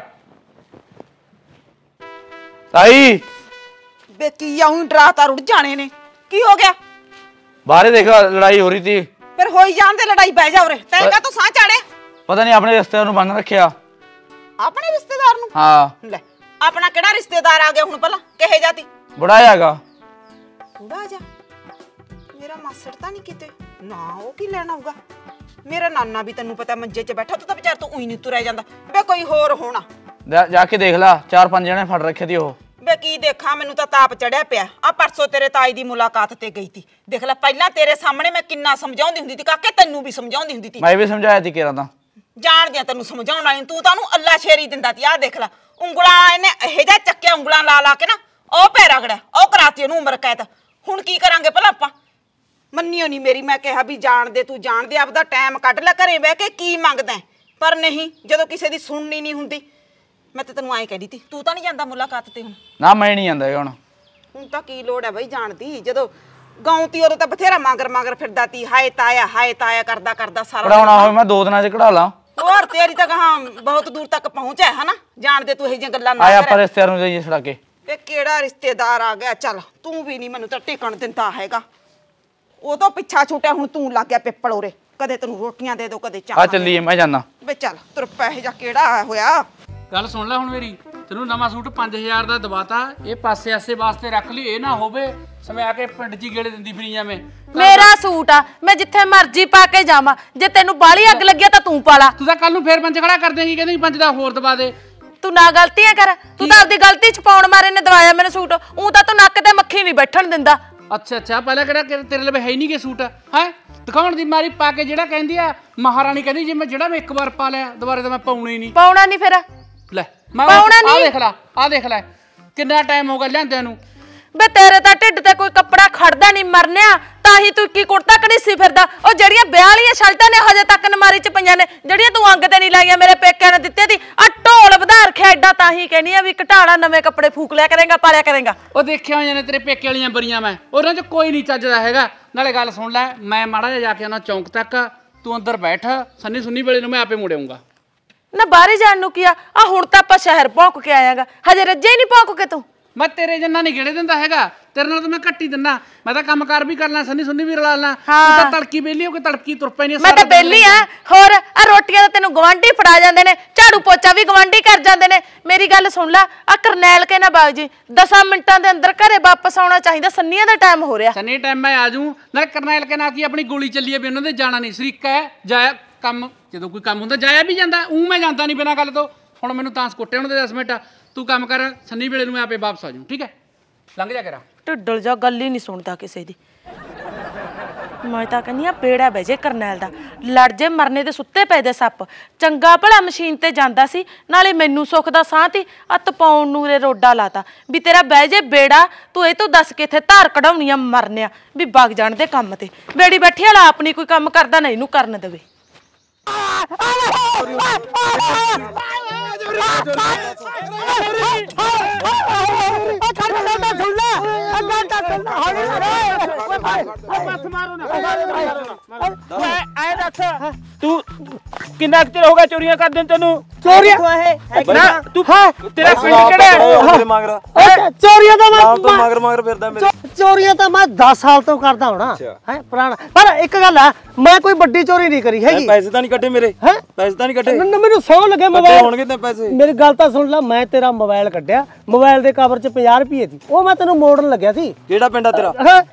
ਤਾਈ ਬੇ ਕੀ ਆਉਂ ਡਰਾਤਾ ਰੁੜ ਜਾਣੇ ਨੇ ਕੀ ਹੋ ਗਿਆ ਬਾਹਰ ਦੇਖ ਲੜਾਈ ਹੋ ਰਹੀ थी ਫਿਰ ਹੋਈ ਜਾਣ ਤੇ ਲੜਾਈ ਬਹਿ ਜਾ ਉਰੇ ਤੈਂ ਕਾ ਤੂੰ ਸਾਹ ਚਾੜਿਆ ਪਤਾ ਨਹੀਂ ਆਪਣੇ ਰਿਸ਼ਤੇਦਾਰ ਨੂੰ ਬੰਨ ਰੱਖਿਆ ਆਪਣੇ ਰਿਸ਼ਤੇਦਾਰ ਨੂੰ ਹਾਂ ਲੈ ਆਪਣਾ ਕਿਹੜਾ ਰਿਸ਼ਤੇਦਾਰ ਆ ਗਿਆ ਹੁਣ ਪਹਿਲਾਂ ਕਿਹੇ ਜਾਤੀ ਬੜਾ ਹੈਗਾ ਬੁੜਾ ਜਾ ਮੇਰਾ ਮਾਸੜ ਤਾਂ ਨਹੀਂ ਕਿਤੇ ਨਾ ਉਹ ਕੀ ਲੈਣ ਆਊਗਾ ਮੇਰਾ ਨਾਨਾ ਵੀ ਤੈਨੂੰ ਪਤਾ ਮੰਜੇ 'ਚ ਬੈਠਾ ਤੂੰ ਤਾਂ ਵਿਚਾਰ ਤੂੰ ਉਹੀ ਨਹੀਂ ਤੁਰਿਆ ਜਾਂਦਾ ਬੇ ਕੋਈ ਹੋਰ ਹੋਣਾ ਜਾ ਕੇ ਦੇਖ ਲਾ ਚਾਰ ਪੰਜ ਜਣੇ ਫੜ ਰੱਖੇ ਤੀ ਉਹ ਬੇ ਕੀ ਦੇਖਾਂ ਮੈਨੂੰ ਤਾਂ ਤਾਪ ਚੜਿਆ ਪਿਆ ਆ ਪਰਸੋਂ ਤੇਰੇ ਤਾਈ ਦੀ ਮੁਲਾਕਾਤ ਤੇ ਗਈ ਤੀ ਦੇਖ ਲੈ ਪਹਿਲਾਂ ਤੇਰੇ ਸਾਹਮਣੇ ਮੈਂ ਕਿੰਨਾ ਸਮਝਾਉਂਦੀ ਹੁੰਦੀ ਤੀ ਕਾਕੇ ਤੈਨੂੰ ਵੀ ਸਮਝਾਉਂਦੀ ਹੁੰਦੀ ਤੀ ਮੈਂ ਵੀ ਸਮਝਾਇਆ ਤੀ ਕਿਰਾਂ ਤਾਂ ਜਾਣਦਿਆਂ ਤੈਨੂੰ ਸਮਝਾਉਣ ਵਾਲੀ ਤੂੰ ਤਾਂ ਉਹਨੂੰ ਅੱਲਾ ਸ਼ੇਰੀ ਦਿੰਦਾ ਤੀ ਆਹ ਦੇਖ ਲੈ ਉਂਗਲਾਂ ਇਹਨੇ ਇਹੋ ਜਿਹਾ ਚੱਕਿਆ ਉਂਗਲਾਂ ਲਾ ਲਾ ਕੇ ਨਾ ਉਹ ਪੈ ਰਗੜਿਆ ਉਹ ਕਰਾਤੀ ਉਹਨੂੰ ਉਮਰ ਕੈਦ ਹੁਣ ਕੀ ਕਰਾਂਗੇ ਭਲਾ ਆਪਾਂ ਮੰਨਿਓ ਨਹੀਂ ਮੇਰੀ ਮੈਂ ਕਿਹਾ ਵੀ ਜਾਣ ਦੇ ਤੂੰ ਜਾਣ ਦੇ ਆਪਦਾ ਟਾਈਮ ਕੱਢ ਲੈ ਘਰੇ ਬਹਿ ਕੇ ਕੀ ਮੰਗਦਾ ਪਰ ਨਹੀਂ ਜਦੋਂ ਕਿਸੇ ਦੀ ਸੁਣਨੀ ਨਹੀਂ ਹੁੰਦੀ ਮੈਂ ਤਾਂ ਤੈਨੂੰ ਐਂ ਕਹਿੰਦੀ ਤੀ ਤੂੰ ਤਾਂ ਨਹੀਂ ਜਾਂਦਾ ਮੁਲਾਕਾਤ ਤੇ ਹੁਣ ਨਾ ਮੈਂ ਨਹੀਂ ਜਾਂਦਾ ਹੁਣ ਹੁਣ ਤਾਂ ਕੀ ਲੋੜ ਹੈ ਬਈ ਜਾਣ ਦੀ ਜਦੋਂ ਗਾਉਂ ਤੀ ਉਦੋਂ ਤਾਂ ਬਥੇਰਾ ਮਾਂਗਰ ਮਾਂਗਰ ਫਿਰਦਾ ਤੀ ਹਾਏ ਤਾਇਆ ਹਾਏ ਤਾਇਆ ਕਰਦਾ ਕਰਦਾ ਸਾਰਾ ਕਢਾਉਣਾ ਹੋਵੇ ਮੈਂ ਦੋ ਦਿਨਾਂ 'ਚ ਕਢਾ ਲਾਂ ਹੋਰ ਤੇਰੀ ਤਾਂ ਕਹਾਂ ਬਹੁਤ ਦੂਰ ਤੱਕ ਪਹੁੰਚ ਹੈ ਹਨਾ ਜਾਣ ਦੇ ਤੂੰ ਇਹ ਜਿਹੀਆਂ ਗੱਲਾਂ ਨਾ ਆਇਆ ਕਰ ਪਰ ਰਿਸ਼ਤੇਦਾਰ ਨੂੰ ਜਾਈਏ ਛੜਾ ਕੇ ਇਹ ਕਿਹੜਾ ਰਿਸ਼ਤੇਦਾਰ ਆ ਗਿਆ ਚੱਲ ਤੂੰ ਵੀ ਨਹੀਂ ਮੈਨੂੰ ਤਾਂ ਟਿਕਣ ਦਿੰਦਾ ਹੈਗਾ ਉਹ ਤੋਂ ਪਿੱਛਾ ਛੁੱਟਿਆ ਹੁਣ ਤੂੰ ਲੱਗ ਗਿਆ ਪਿੱਪਲ ਉਰੇ ਕਦੇ ਤੈਨੂੰ ਰੋਟੀਆਂ ਦੇ ਦੋ ਕਦੇ ਚਾਹ ਆ ਚੱਲੀਏ ਮੈਂ ਜਾਣਾ ਵੇ ਚੱਲ ਤੁਰ ਪੈਸੇ ਜਾ ਕਿਹੜਾ ਹੋਇਆ ਗੱਲ ਸੁਣ ਲੈ ਹੁਣ ਮੇਰੀ ਤੈਨੂੰ ਨਵਾਂ ਸੂਟ ਪੰਜ ਹਜ਼ਾਰ ਦਾ ਦਵਾਤਾ ਇਹ ਪਾਸੇ ਆਸੇ ਵਾਸਤੇ ਰੱਖ ਲਈ ਇਹ ਨਾ ਹੋਵੇ ਸਮਿਆ ਕੇ ਪਿੰਡ 'ਚ ਗੇੜੇ ਦਿੰਦੀ ਫਿਰੀ ਜਾਵੇਂ ਮੇਰਾ ਸੂਟ ਆ ਮੈਂ ਜਿੱਥੇ ਮਰਜ਼ੀ ਪਾ ਕੇ ਜਾਵਾਂ ਜੇ ਤੈਨੂੰ ਬਾਲੀ ਅੱਗ ਲੱਗਿਆ ਤਾਂ ਤੂੰ ਪਾ ਲਾ ਤੂੰ ਤਾਂ ਕੱਲ ਨੂੰ ਫੇਰ ਪੰਜ ਖੜਾ ਕਰ ਦੇਂਗੀ ਕਹਿੰਦੀ ਪੰਜ ਦਾ ਹੋਰ ਦਵਾ ਦੇ ਤੂੰ ਨਾ ਗਲਤੀਆਂ ਕਰ ਤੂੰ ਤਾਂ ਆਪਦੀ ਗਲਤੀ ਛਪਾਉਣ ਮਾਰੇ ਨੇ ਦਵਾਇਆ ਮੈਨੂੰ ਸੂਟ ਉਹ ਤਾਂ ਤੂੰ ਨੱਕ ਤੇ ਮੱਖੀ ਨਹੀਂ ਬੈਠਣ ਦਿੰਦਾ ਅੱਛਾ ਅੱਛਾ ਪਹਿਲਾਂ ਕਿਹੜਾ ਤੇਰੇ ਲਈ ਹੈ ਨਹੀਂ ਕਿ ਸੂਟ ਹੈ ਦਿਖਾਉਣ ਦੀ ਮਾਰੀ ਪਾ ਕੇ ਜਿਹੜਾ ਕਹਿੰਦੀ ਆ ਮਹਾਰਾਣੀ ਕਹਿੰਦੀ ਜੇ ਮੈਂ ਜਿਹੜਾ ਮੈਂ ਇੱਕ ਵਾਰ ਪਾ ਲਿਆ ਦੁਬਾਰੇ ਤਾਂ ਮੈਂ ਪਾਉਣਾ ਹੀ ਨਹੀਂ ਪਾਉਣਾ ਨਹੀਂ ਫਿਰ ਲੈ ਮੈਂ ਪਾਉਣਾ ਆ ਨਹੀਂ ਦੇਖ ਲੈ ਆ ਦੇਖ ਲੈ ਕਿੰਨਾ ਟਾਈਮ ਹੋ ਗਿਆ ਲਿਆਂਦਿਆਂ ਨੂੰ ਬੇ ਤੇਰੇ ਤਾਂ ਢਿੱਡ ਤੇ ਕੋਈ ਕੱਪੜਾ ਖੜਦਾ ਨਹੀਂ ਮਰਨਿਆ ਤਾਂ ਹੀ ਤੂੰ ਕੀ ਕੁੜਤਾ ਕੜੀਸੀ ਫਿਰਦਾ ਉਹ ਜਿਹੜੀਆਂ ਵਿਆਹ ਵਾਲੀਆਂ ਸ਼ਰਟਾਂ ਨੇ ਹਜੇ ਤੱਕ ਨਮਾਰੀ 'ਚ ਪਈਆਂ ਨੇ ਜਿਹੜੀਆਂ ਤੂੰ ਅੰਗ ਤੇ ਨਹੀਂ ਲਾਈਆਂ ਮੇਰੇ ਪੇਕਿਆਂ ਨੇ ਦਿੱਤੀਆਂ ਸੀ ਆ ਢੋਲ ਵਧਾ ਰੱਖਿਆ ਐਡਾ ਤਾਂ ਹੀ ਕਹਿੰਦੀ ਆ ਵੀ ਘਟਾੜਾ ਨਵੇਂ ਕੱਪੜੇ ਫੂਕ ਲਿਆ ਕਰੇਗਾ ਪਾਲਿਆ ਕਰੇਗਾ ਉਹ ਦੇਖਿਆ ਹੋਈਆਂ ਨੇ ਤੇਰੇ ਪੇਕੇ ਵਾਲੀਆਂ ਬਰੀਆਂ ਮੈਂ ਉਹਨਾਂ 'ਚ ਕੋਈ ਨਹੀਂ ਚੱਜਦਾ ਹੈਗਾ ਨਾਲੇ ਗੱਲ ਸੁਣ ਲੈ ਮੈਂ ਮਾੜਾ ਜਿਹਾ ਜਾ ਕੇ ਆਉਣਾ ਚੌਂਕ ਤੱਕ ਤੂੰ ਅੰਦਰ ਬੈਠ ਸੰਨੀ ਸੁੰਨੀ ਵੇਲੇ ਨੂੰ ਮੈਂ ਆਪੇ ਮੁੜ ਆਊਂਗਾ ਨਾ ਬਾਹਰੇ ਜਾਣ ਨੂੰ ਕੀ ਆ ਆ ਹੁਣ ਤਾਂ ਆਪਾਂ ਸ਼ਹਿਰ ਭੌਂਕ ਕੇ ਆਇਆਗਾ ਹਜੇ ਰੱਜੇ ਹੀ ਨਹੀਂ ਭੌਂਕ ਕੇ ਤੂੰ ਮੈਂ ਤੇਰੇ ਜੰਨਾ ਨਹੀਂ ਗੇੜੇ ਦਿੰਦਾ ਹੈਗਾ ਤੇਰੇ ਨਾਲ ਤਾਂ ਮੈਂ ਘੱਟੀ ਦਿੰਦਾ ਮੈਂ ਤਾਂ ਕੰਮਕਾਰ ਵੀ ਕਰ ਲਾਂ ਸੰਨੀ ਸੁੰਨੀ ਵੀ ਰਲਾ ਲਾਂ ਤੂੰ ਤਾਂ ਤੜਕੀ ਬੇਲੀ ਹੋ ਕੇ ਤੜਕੀ ਤੁਰ ਪੈਣੀ ਮੈਂ ਤਾਂ ਬੇਲੀ ਆ ਹੋਰ ਆ ਰੋਟੀਆਂ ਤਾਂ ਤੈਨੂੰ ਗਵਾਂਢੀ ਫੜਾ ਜਾਂਦੇ ਨੇ ਝਾੜੂ ਪੋਚਾ ਵੀ ਗਵਾਂਢੀ ਕਰ ਜਾਂਦੇ ਨੇ ਮੇਰੀ ਗੱਲ ਸੁਣ ਲੈ ਆ ਕਰਨੈਲ ਕੇ ਨਾ ਬਾਗ ਜੀ ਦਸਾਂ ਮਿੰਟਾਂ ਦੇ ਅੰਦਰ ਘਰੇ ਵਾਪਸ ਆਉਣਾ ਚਾਹੀਦਾ ਸੰਨੀਆਂ ਦਾ ਟਾਈਮ ਹੋ ਰਿਹਾ ਸੰਨੀ ਟਾਈਮ ਮੈਂ ਆ ਜਾਊਂ ਨਾਲੇ ਕਰਨੈਲ ਕੇ ਨਾ ਕੀ ਆਪਣੀ ਗੋਲੀ ਚੱਲੀਏ ਵੀ ਉਹਨਾਂ ਦੇ ਜਾਣਾ ਨਹੀਂ ਸਰੀਕਾ ਹੈ ਜਾਇਆ ਕੰਮ ਜਦੋਂ ਕੋਈ ਕੰਮ ਹੁੰਦਾ ਜਾਇਆ ਵੀ ਜਾਂਦਾ ਉਹ ਮੈਂ ਜਾਂਦਾ ਨਹੀਂ ਬਿਨਾਂ ਗੱਲ ਤੋਂ ਹੁਣ ਮੈਨੂੰ ਤਾਂ ਸਕੁੱਟੇ ਹੁਣ ਦੇ ਦਸ ਮਿੰਟ ਤੂੰ ਕੰਮ ਕਰ ਸੰਨੀ ਵੇਲੇ ਨੂੰ ਮੈਂ ਆਪੇ ਵਾਪਸ ਆ ਜਾਊਂ ਠੀਕ ਹੈ ਲੰਘ ਜਾ ਕਰਾ ਢਿੱਡਲ ਜਾ ਗੱਲ ਹੀ ਨਹੀਂ ਸੁਣਦਾ ਕਿਸੇ ਦੀ ਮੈਂ ਤਾਂ ਕਹਿੰਦੀ ਆ ਬੇੜਾ ਬਹਿ ਜੇ ਕਰਨੈਲ ਦਾ ਲੜ ਜੇ ਮਰਨੇ ਦੇ ਸੁੱਤੇ ਪਏ ਦੇ ਸੱਪ ਚੰਗਾ ਭਲਾ ਮਸ਼ੀਨ ਤੇ ਜਾਂਦਾ ਸੀ ਨਾਲੇ ਮੈਨੂੰ ਸੁੱਖ ਦਾ ਸਾਹ ਤੀ ਆ ਤਪਾਉਣ ਨੂੰ ਰੇ ਰੋਡਾ ਲਾਤਾ ਵੀ ਤੇਰਾ ਬਹਿ ਜੇ ਬੇੜਾ ਤੂੰ ਇਹ ਤੋਂ ਦੱਸ ਕੇ ਇੱਥੇ ਧਾਰ ਕਢਾਉਣੀ ਆ ਮਰਨਿਆ ਵੀ ਵਗ ਜਾਣ ਦੇ ਕੰਮ ਤੇ ਬੇੜੀ ਬੈਠੀ ਵਾਲਾ ਆਪਣੀ ਕੋਈ ਕੰਮ ਕਰਦਾ ਨਾ ਇਹਨੂੰ ਕਰਨ ਦੇਵੇ ਤੂੰ ਕਿੰਨਾ ਕੁ ਚਿਰ ਹੋ ਗਿਆ ਚੋਰੀਆਂ ਕਰਦੇ ਤੈਨੂੰ? ਚੋਰੀਆਂ ਨਾ ਤੂੰ ਤੇਰਾ ਪਿੰਡ ਕਿਹੜਾ? ਚੋਰੀਆਂ ਤਾਂ ਨਾਲ ਤੋਂ ਮੈਂ ਮਗਰ ਮਗਰ ਫਿਰਦਾ ਮੇਰੇ। ਚੋਰੀਆਂ ਤਾਂ ਮੈਂ ਦਸ ਸਾਲ ਤੋਂ ਕਰਦਾ ਹੋਣਾ ਹੈ ਪੁਰਾਣਾ। ਪਰ ਇੱਕ ਗੱਲ ਆ, ਮੈਂ ਕੋਈ ਵੱਡੀ ਚੋਰੀ ਨਹੀਂ ਕਰੀ ਹੈਗੀ। ਪੈਸੇ ਤਾਂ ਨਹੀਂ ਕੱਢੇ ਮੇਰੇ? ਪੈਸੇ ਤਾਂ ਨਹੀਂ ਕੱਢੇ? ਮੈਨੂੰ ਸੌ ਲੱਗੇ ਮੋਬਾਈਲ ਹੋਣਗੇ ਤੇ ਪੈਸੇ। ਮੇਰੀ ਗੱਲ ਤਾਂ ਸੁਣ ਲੈ, ਮੈਂ ਤੇਰਾ ਮੋਬਾਈਲ ਕੱਢਿਆ, ਮੋਬਾਈਲ ਦੇ ਕਵਰ 'ਚ ਪੰਜਾਹ ਰੁਪਏ ਸੀ, ਉਹ ਮੈਂ ਤੈਨੂੰ ਮੋੜਨ ਲੱਗਿਆ ਸੀ। ਕਿਹੜਾ ਪਿੰਡ ਆ ਤੇਰਾ?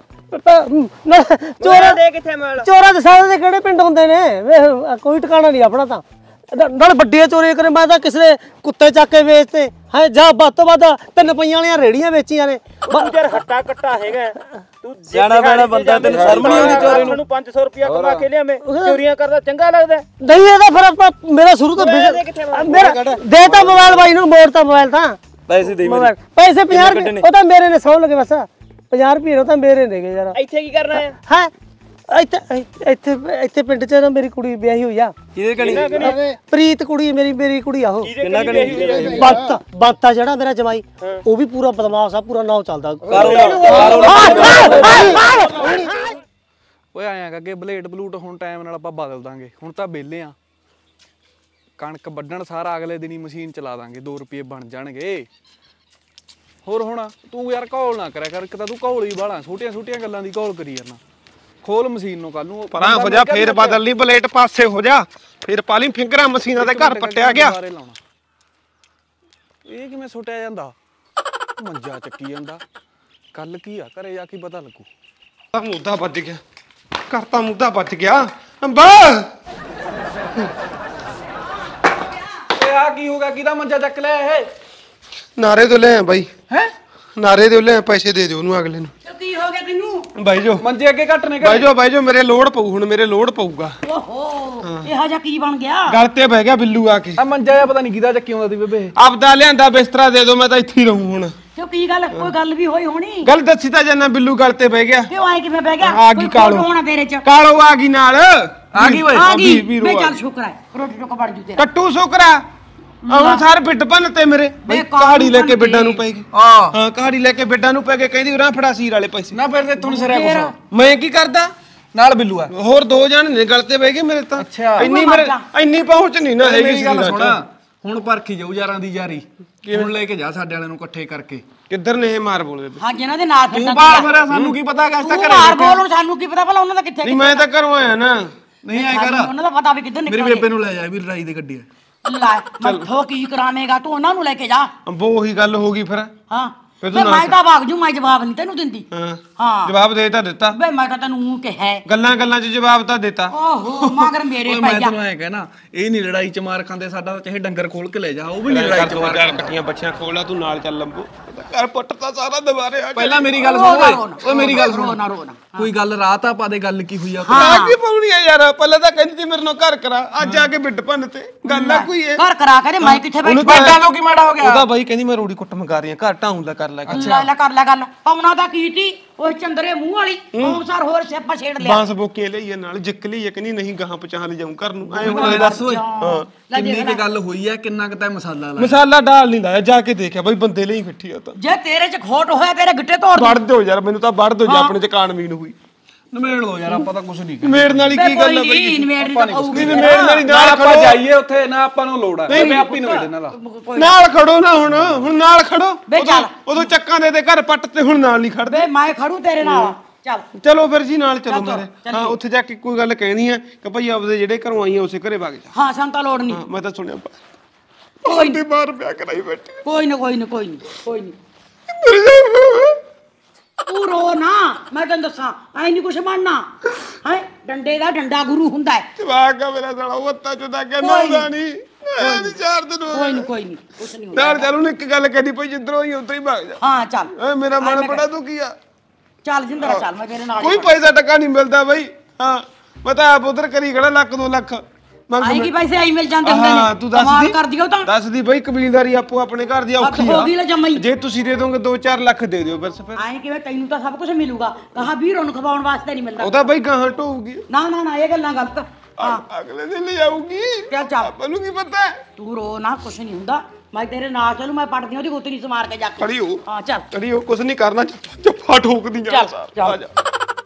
ਚੋਰਾਂ ਦੇ ਕਿੱਥੇ ਮੋਬਾਈਲ? ਚੋਰਾਂ ਦੇ ਸਾਰੇ ਦੇ ਕਿਹੜੇ ਪਿੰਡ ਹੁੰਦੇ ਨੇ, ਵੇਖ ਕੋਈ ਟਿਕਾਣਾ ਨਹੀਂ ਆਪਣਾ ਤਾਂ। ਨਾਲ ਵੱਡੀਆਂ ਚੋਰੀਆਂ ਕਰੇ, ਮੈਂ ਤਾਂ ਕਿਸੇ ਨੇ ਕੁੱਤੇ ਚੱਕ ਕੇ ਵੇਚਤੇ ਹੈ, ਜਾਂ ਵੱਧ ਤੋਂ ਵੱਧ ਤਿੰਨ ਪਈਆਂ ਵਾਲੀਆਂ ਰੇੜੀਆਂ ਵੇਚੀਆਂ ਨੇ। ਤੂੰ ਯਾਰ ਹੱਟਾ ਕੱਟਾ ਹੈਗਾ ਤੂੰ, ਸਿਆਣਾ ਬੈਣਾ ਬੰਦਾ, ਤੈਨੂੰ ਸ਼ਰਮ ਨਹੀਂ ਆਉਂਦੀ ਚੋਰੀ ਨੂੰ? ਪੰਜ ਸੌ ਰੁਪਿਆ ਕਮਾ ਕੇ ਲਿਆ ਮੈਂ, ਚੋਰੀਆਂ ਕਰਦਾ ਚੰਗਾ ਲੱਗਦਾ ਨਹੀਂ? ਇਹਦਾ ਫਿਰ ਆਪਾਂ ਮੇਰਾ ਸ਼ੁਰੂ ਤੋਂ ਮੇਰਾ ਦੇਤਾ ਮੋਬਾਈਲ ਬਾਈ ਨੂੰ, ਮੋੜਤਾ ਮੋਬਾਈਲ ਤਾਂ। ਪੈਸੇ ਦੇ ਮੇਰੇ ਪੈਸੇ ਪੰਜਾਹ ਰੁਪਏ ਉਹ ਤਾਂ ਮੇਰੇ ਨੇ ਸੌ ਲੱਗੇ ਬਸ, ਪੰਜਾਹ ਰੁਪਏ ਉਹ ਤਾਂ ਮੇਰੇ ਨੇਗੇ ਯਾਰ। ਇੱਥੇ ਕੀ ਕਰਨਾ ਹੈ? ਹੈ ਇੱਥੇ ਇੱਥੇ ਇੱਥੇ ਪਿੰਡ 'ਚ ਨਾ ਮੇਰੀ ਕੁੜੀ ਵਿਆਹੀ ਹੋਈ ਆ। ਕਿਹਦੇ ਕਣੀ? ਪ੍ਰੀਤ ਕੁੜੀ ਮੇਰੀ ਮੇਰੀ ਕੁੜੀ ਆ ਉਹ। ਕਿੰਨਾ ਕਣੀ? ਬੰਤਾ ਬੰਤਾ ਜਿਹੜਾ ਮੇਰਾ ਜਮਾਈ, ਉਹ ਵੀ ਪੂਰਾ ਬਦਮਾਸ਼ ਆ, ਪੂਰਾ ਨਾਮ ਚੱਲਦਾ। ਓਏ ਆਇਆ ਅੱਗੇ ਬਲੇਡ ਬਲੂਟ ਹੁਣ ਟਾਈਮ ਨਾਲ ਆਪਾਂ ਬਦਲ ਦਾਂਗੇ। ਹੁਣ ਤਾਂ ਵਿਹਲੇ ਆ, ਕਣਕ ਵੱਢਣ ਸਾਰਾ ਅਗਲੇ ਦਿਨ ਹੀ ਮਸ਼ੀਨ ਚਲਾ ਦਾਂਗੇ, ਦੋ ਰੁਪਏ ਬਣ ਜਾਣਗੇ। ਹੋਰ ਹੁਣ ਤੂੰ ਯਾਰ ਘੋਲ ਨਾ ਕਰਿਆ ਕਰ, ਇੱਕ ਤਾਂ ਤੂੰ ਘੋਲ ਹੀ ਬਾਲਾ, ਛੋਟੀਆਂ ਛੋਟੀਆਂ ਗੱਲਾਂ ਦੀ ਘੋਲ ਕਰੀ ਜਾਣਾ। ਖੋਲ ਮਸ਼ੀਨ ਨੂੰ ਕੱਲ ਨੂੰ ਪਰਾਂ ਹੋ ਜਾ, ਫੇਰ ਬਦਲ ਲਈ ਬਲੇਟ, ਪਾਸੇ ਹੋ ਜਾ, ਫੇਰ ਪਾ ਲਈ ਫਿੰਗਰਾਂ ਮਸ਼ੀਨਾਂ ਦੇ ਘਰ ਪੱਟਿਆ ਗਿਆ। ਇਹ ਕਿਵੇਂ ਸੁੱਟਿਆ ਜਾਂਦਾ? ਮੰਜਾ ਚੱਕੀ ਜਾਂਦਾ। ਕੱਲ ਕੀ ਆ ਘਰੇ ਜਾ ਕੇ ਪਤਾ ਲੱਗੂ। ਤਾਂ ਮੁੱਦਾ ਵੱਜ ਗਿਆ, ਘਰ ਤਾਂ ਮੁੱਦਾ ਵੱਜ ਗਿਆ। ਅੰਬਾ ਓਏ ਆ ਕੀ ਹੋ ਗਿਆ? ਕਿਹਦਾ ਮੰਜਾ ਚੱਕ ਲਿਆ ਇਹ? ਨਾਰੇ ਤੋਂ ਲੈ ਆ ਬਾਈ। ਹੈ ਨਾਰੇ ਦੇ ਲੈ, ਪੈਸੇ ਦੇ ਦਿਓ ਉਹਨੂੰ ਅਗਲੇ ਨੂੰ। ਕੀ ਹੋ ਗਿਆ ਤੈਨੂੰ? ਬਾਈ ਜੋ ਮੰਜੇ ਅੱਗੇ ਘੱਟ ਨੇ। ਬਾਈ ਜੋ ਬਾਈ ਜੋ ਮੇਰੇ ਲੋੜ ਪਊ, ਹੁਣ ਮੇਰੇ ਲੋੜ ਪਊਗਾ। ਓਹੋ ਇਹੋ ਜਿਹਾ ਕੀ ਬਣ ਗਿਆ? ਗਲ ਤੇ ਬਹਿ ਗਿਆ ਬਿੱਲੂ ਆ ਕੇ। ਆ ਮੰਜਾ ਜਿਹਾ ਪਤਾ ਨਹੀਂ ਕਿਹਦਾ ਚੱਕੀ ਆਉਂਦਾ ਸੀ ਬੇਬੇ। ਆਪਦਾ ਲਿਆਂਦਾ ਬਿਸਤਰਾ ਦੇ ਦਿਓ, ਮੈਂ ਤਾਂ ਇੱਥੇ ਹੀ ਰਹੂੰ ਹੁਣ। ਕਿਉਂ ਕੀ ਗੱਲ? ਕੋਈ ਗੱਲ ਵੀ ਹੋਈ ਹੋਣੀ? ਗੱਲ ਦੱਸੀ ਤਾਂ ਜਾਨਾ, ਬਿੱਲੂ ਗਲ ਤੇ ਬਹਿ ਗਿਆ। ਕਿਉਂ ਆਏ ਕਿਵੇਂ ਬਹਿ ਗਿਆ? ਆ ਗਈ ਕਾਲੋ ਹੋਣਾ ਤੇਰੇ ਚ। ਕਾਲੋ ਆ ਗਈ ਨਾਲ, ਆ ਗਈ ਓਏ, ਆ ਗਈ। ਮੈਂ ਚੱਲ ਸ਼ੁਕਰ ਹੈ, ਰੋਟੀ ਟੋਕਾ ਬਣ ਜੂ ਤੇਰਾ। ਕੱਟੂ ਸ਼ੁਕਰਾ ਆਹ ਸਾਰੇ ਬਿੱਡ ਭੰਨ ਤੇ ਮੇਰੇ। ਕਹਾੜੀ ਲੈ ਕੇ ਬਿੱਡਾਂ ਨੂੰ ਪੈ ਗਈ। ਹਾਂ ਹਾਂ ਕਹਾੜੀ ਲੈ ਕੇ ਬਿੱਡਾਂ ਨੂੰ ਪੈ ਗਏ, ਕਹਿੰਦੀ ਉਰਾਂ ਫੜਾ ਸੀਰ ਵਾਲੇ ਪੈਸੇ। ਨਾ ਫਿਰ ਤੇ ਤੁਹਾਨੂੰ ਸਿਰਿਆ ਕੁਛ। ਮੈਂ ਕੀ ਕਰਦਾ? ਨਾਲ ਬਿੱਲੂ ਆ, ਹੋਰ ਦੋ ਜਣ ਨੇ ਗਲ ਤੇ ਬਹਿ ਗਏ ਮੇਰੇ ਤਾਂ। ਇੰਨੀ ਮੇਰੇ ਇੰਨੀ ਪਹੁੰਚ ਨਹੀਂ ਨਾ ਹੈਗੀ ਸੀ। ਗੱਲ ਸੁਣਾ, ਹੁਣ ਪਰਖੀ ਜਾਊ ਯਾਰਾਂ ਦੀ ਯਾਰੀ। ਹੁਣ ਲੈ ਕੇ ਜਾ ਸਾਡੇ ਵਾਲਿਆਂ ਨੂੰ ਇਕੱਠੇ ਕਰਕੇ। ਕਿੱਧਰ ਨੇ ਇਹ ਮਾਰ ਬੋਲਦੇ? ਹਾਂ ਜਿਹਨਾਂ ਦੇ ਨਾਲ ਤੂੰ ਬਾਹਰ ਮਰਿਆ, ਸਾਨੂੰ ਕੀ ਪਤਾ ਕਿ ਅੱਜ ਤੱਕ ਘਰੇ ਮਾਰ ਬੋਲ, ਸਾਨੂੰ ਕੀ ਪਤਾ ਭਲਾ ਉਹਨਾਂ ਦਾ ਕਿੱਥੇ? ਨਹੀਂ ਮੈਂ ਤਾਂ ਘਰੋਂ ਆਇਆ ਨਾ। ਨਹੀਂ ਆਏ ਕਰ, ਉਹਨਾਂ ਦਾ ਪਤਾ ਵੀ ਕਿੱਧਰ ਮੇਰੀ ਨਿਕਲੇ। ਬੇਬੇ ਨੂੰ ਲੈ ਜਾ ਵੀ ਲੜਾਈ ਦੀ ਗੱਡੀ ਆ। ਲੈ ਮੱਥੋਂ ਕੀ ਕਰਾਵੇਂਗਾ ਤੂੰ? ਉਹਨਾਂ ਨੂੰ ਲੈ ਕੇ ਜਾ। ਅੰਬੋ ਉਹੀ ਗੱਲ ਹੋ ਗਈ ਫਿਰ। ਹਾਂ ਮੈਂ ਤਾਂ ਭਾਗ ਜੂ, ਮੈਂ ਜਵਾਬ ਨਹੀਂ ਤੈਨੂੰ ਦਿੰਦੀ। ਹਾਂ ਜਵਾਬ ਦੇ ਤਾਂ ਦਿੱਤਾ ਬੇ, ਮੈਂ ਤਾਂ ਤੈਨੂੰ ਕਿਹਾ ਗੱਲਾਂ ਗੱਲਾਂ 'ਚ ਜਵਾਬ ਤਾਂ ਦਿੱਤਾ। ਓਹੋ ਮਗਰ ਮੇਰੇ ਮੈਂ ਤੈਨੂੰ ਐ ਕਹਿਣਾ, ਇਹ ਨਹੀਂ ਲੜਾਈ 'ਚ ਮਾਰ ਖਾਂਦੇ, ਸਾਡਾ ਚਾਹੇ ਡੰਗਰ ਖੋਲ ਕੇ ਲੈ ਜਾ, ਉਹ ਵੀ ਨਹੀਂ ਲੜਾਈ 'ਚ ਮਾਰ ਖਾਂਦੇ। ਕੱਟੀਆਂ ਬੱਚੀਆਂ ਖੋਲਾ ਤੂੰ ਨਾਲ ਚੱਲ ਲੰਬੂ, ਘਰ ਪੁੱਟਦਾ ਸਾਰਾ ਦੁਬਾਰੇ ਆ। ਪਹਿਲਾਂ ਮੇਰੀ ਗੱਲ ਸੁਣ ਓਏ, ਓਏ ਮੇਰੀ ਗੱਲ ਸੁਣ। ਕੋਈ ਗੱਲ ਰਾਤ ਆ ਪਾ ਦੇ, ਗੱਲ ਕੀ ਹੋਈ ਆ? ਆ ਕੀ ਪਾਉਣੀ ਆ ਯਾਰ? ਪਹਿਲਾਂ ਤਾਂ ਕਹਿੰਦੀ ਸੀ ਮੇਰੇ ਨਾਲ ਘਰ ਕਰਾ, ਅੱਜ ਆ ਕੇ ਬਿੱਡ ਭੰਨ ਤੇ ਗੱਲ ਆ ਕੋਈ ਇਹ? ਘਰ ਕਰਾ ਕੇ ਮੈਂ ਕਿੱਥੇ ਬੈਠੀ? ਬੈਠਾ ਲੋ ਕੀ ਮਾੜਾ ਹੋ ਗਿਆ? ਉਹਦਾ ਬਾਈ ਕਹਿੰਦੀ ਮੈਂ ਰੋੜੀ ਕੁੱਟ ਮੰਗਾ ਰਹੀ ਆ, ਘਰ ਢਾਉਂ ਦਾ ਕਰ ਲੈ। ਅੱਛਾ ਲੈ ਕਰ ਲੈ ਗੱਲ। ਪਾਉਣਾ ਤਾਂ ਕੀਤੀ ਉਹ ਚੰਦਰੇ ਮੂੰਹ ਵਾਲੀ, ਹੁਣ ਸਰ ਹੋਰ ਛੇਪਾ ਛੇੜ ਲਿਆ। ਬਾਂਸ ਬੋਕੇ ਲਈਏ ਨਾਲ ਜਿੱਕ ਲਈਏ, ਕਹਿੰਦੀ ਨਹੀਂ ਗਾਹਾਂ ਪਚਾਹ ਲੈ ਜਾਊਂ ਘਰ ਨੂੰ। ਐ ਹੁਣ ਦੱਸ ਓਏ, ਕਿੰਨੀ ਕੁ ਗੱਲ ਹੋਈ ਆ? ਕਿੰਨਾ ਕੁ ਤੈ ਮਸਾਲਾ ਲਾਇਆ? ਮਸਾਲਾ ਡਾਲ ਨਹੀਂ ਲਾਇਆ, ਜਾ ਕੇ ਦੇਖਿਆ ਬਾਈ ਬੰਦੇ ਲਈ ਇਕੱਠੀ ਆ ਤਾਂ। ਜੇ ਤੇਰੇ 'ਚ ਖੋਟ ਹੋਇਆ ਤੇਰੇ ਗਿੱਟੇ ਤੋੜ ਵੜ ਦਿਓ ਯਾਰ, ਮੈਨੂੰ ਤਾਂ ਵੜ ਦਿਓ ਜੇ ਆਪਣੇ 'ਚ ਕਾਣਮੀਨ ਹੋਈ। ਨਮੇੜ ਲੋ ਯਾਰ, ਆਪਾਂ ਤਾਂ ਕੁਝ ਨਹੀਂ ਕਰਦੇ। ਨਮੇੜ ਨਾਲ ਕੀ ਗੱਲ ਆ ਬਈ? ਨਮੇੜ ਨਹੀਂ ਤਾਂ ਪਊਗੀ। ਨਮੇੜ ਨਾਲ ਹੀ ਨਾਲ ਆਪਾਂ ਜਾਈਏ ਉੱਥੇ ਨਾ, ਆਪਾਂ ਨੂੰ ਲੋੜ ਆ। ਮੈਂ ਆਪੀ ਨਮੇੜ ਇਹਨਾਂ ਦਾ। ਨਾਲ ਖੜੋ ਨਾ, ਹੁਣ ਹੁਣ ਨਾਲ ਖੜੋ। ਬੇ ਚੱਲ, ਉਦੋਂ ਚੱਕਾਂ ਦੇ ਦੇ ਘਰ ਪੱਟ ਤੇ ਹੁਣ ਨਾਲ ਨਹੀਂ ਖੜਦੇ। ਬੇ ਮੈਂ ਖੜੂ ਤੇਰੇ ਨਾਲ। ਚੱਲ ਚਲੋ ਫਿਰ ਜੀ ਨਾਲ ਚਲੋ ਮੇਰੇ। ਹਾਂ ਉੱਥੇ ਜਾ ਕੇ ਕੋਈ ਗੱਲ ਕਹਿਣੀ ਆ ਕਿ ਭਾਈ ਆਪਦੇ ਜਿਹੜੇ ਘਰੋਂ ਆਈਆਂ ਉਸੇ ਘਰੇ ਵਗ ਜਾ। ਹਾਂ ਸਾਨੂੰ ਤਾਂ ਲੋੜ ਨਹੀਂ। ਮੈਂ ਤਾਂ ਸੁਣਿਆ ਕੋਈ ਨਹੀਂ ਬਾਹਰ ਪਿਆ ਕਰਾਈ ਬੈਠੀ। ਕੋਈ ਨਾ ਕੋਈ ਨਾ ਕੋਈ ਨਹੀਂ ਕੋਈ ਨਹੀਂ। ਤੂੰ ਰੋ ਨਾ, ਮੈਂ ਤੈਨੂੰ ਦੱਸਾਂ ਐ ਨਹੀਂ ਕੁਛ ਬਣਨਾ ਹੈ। ਡੰਡੇ ਦਾ ਡੰਡਾ ਗੁਰੂ ਹੁੰਦਾ ਹੈ। ਜਵਾਕ ਆ ਮੇਰਾ ਸਾਲਾ, ਉਹ ਅੱਤਾ ਚੁਦਾ ਕੇ ਨੌਦਾ ਨਹੀਂ। ਐ ਚਾਰ ਦਿਨ ਕੋਈ ਨਹੀਂ ਕੋਈ ਨਹੀਂ ਕੁਛ ਨਹੀਂ ਹੁੰਦਾ। ਨਾਲ ਚੱਲ ਉਹਨੂੰ ਇੱਕ ਗੱਲ ਕਹਿਦੀ ਭਾਈ ਜਿੱਧਰੋਂ ਹੀ ਉੱਧਰ ਹੀ ਵਗ ਜਾ। ਹਾਂ ਚੱਲ। ਐ ਮੇਰਾ ਮਨ ਬੜਾ ਦੁਖੀ ਆ। ਚੱਲ ਜਿੰਦਰਾ ਚੱਲ, ਮੈਂ ਤੇਰੇ ਨਾਲ। ਕੋਈ ਪੈਸਾ ਟੱਕਾ ਨਹੀਂ ਮਿਲਦਾ ਬਾਈ। ਹਾਂ ਮੈਂ ਤਾਂ ਆਪ ਉਧਰ ਕਰੀ ਖੜਾ, ਲੱਖ ਦੋ ਲੱਖ ਆਏਗੀ ਪੈਸੇ ਆਈ ਮਿਲ ਜਾਂਦੇ ਹੁੰਦੇ ਨੇ। ਹਾਂ ਤੂੰ ਦੱਸ ਦੀ ਕਰ ਦਿਓ ਤਾਂ। ਦੱਸ ਦੀ ਬਾਈ, ਕਬੀਲਦਾਰੀ ਆਪੋ ਆਪਣੇ ਘਰ ਦੀ ਔਖੀ ਹੋ ਗਈ ਲੈ ਜੰਮਈ। ਜੇ ਤੁਸੀਂ ਦੇ ਦੋਗੇ ਦੋ ਚਾਰ ਲੱਖ ਦੇ ਦਿਓ ਬਸ ਫਿਰ। ਆਏ ਕਿਵੇਂ? ਤੈਨੂੰ ਤਾਂ ਸਭ ਕੁਝ ਮਿਲੂਗਾ, ਕਹਾ ਵੀਰੋਂ ਨੂੰ ਖਵਾਉਣ ਵਾਸਤੇ ਨਹੀਂ ਮਿਲਦਾ। ਉਹ ਤਾਂ ਬਾਈ ਗਾਹਾਂ ਢੋਊਗੀ। ਨਾ ਨਾ ਨਾ ਇਹ ਗੱਲਾਂ ਗਲਤ। ਅਗਲੇ ਦਿਨ ਲੈ ਜਾਊਗੀ ਚੱਲ ਚੱਲ ਮੈਨੂੰ ਕੀ ਪਤਾ ਤੂੰ ਰੋ ਨਾ, ਕੁਛ ਨਹੀਂ ਹੁੰਦਾ। ਮੈਂ ਤੇਰੇ ਨਾਲ ਚੱਲੂ, ਮੈਂ ਪੜਦੀ ਉਹਦੀ ਗੋਤੀ ਨਹੀਂ ਸਮਾਰ ਕੇ ਜਾ ਕੇ। ਖੜੀ ਹੋ ਹਾਂ ਚੱਲ ਖੜੀ ਹੋ, ਕੁਛ ਨਹੀਂ ਕਰਨਾ, ਚੱਫਾ ਠੋਕਦੀ ਜਾ ਆ ਜਾ।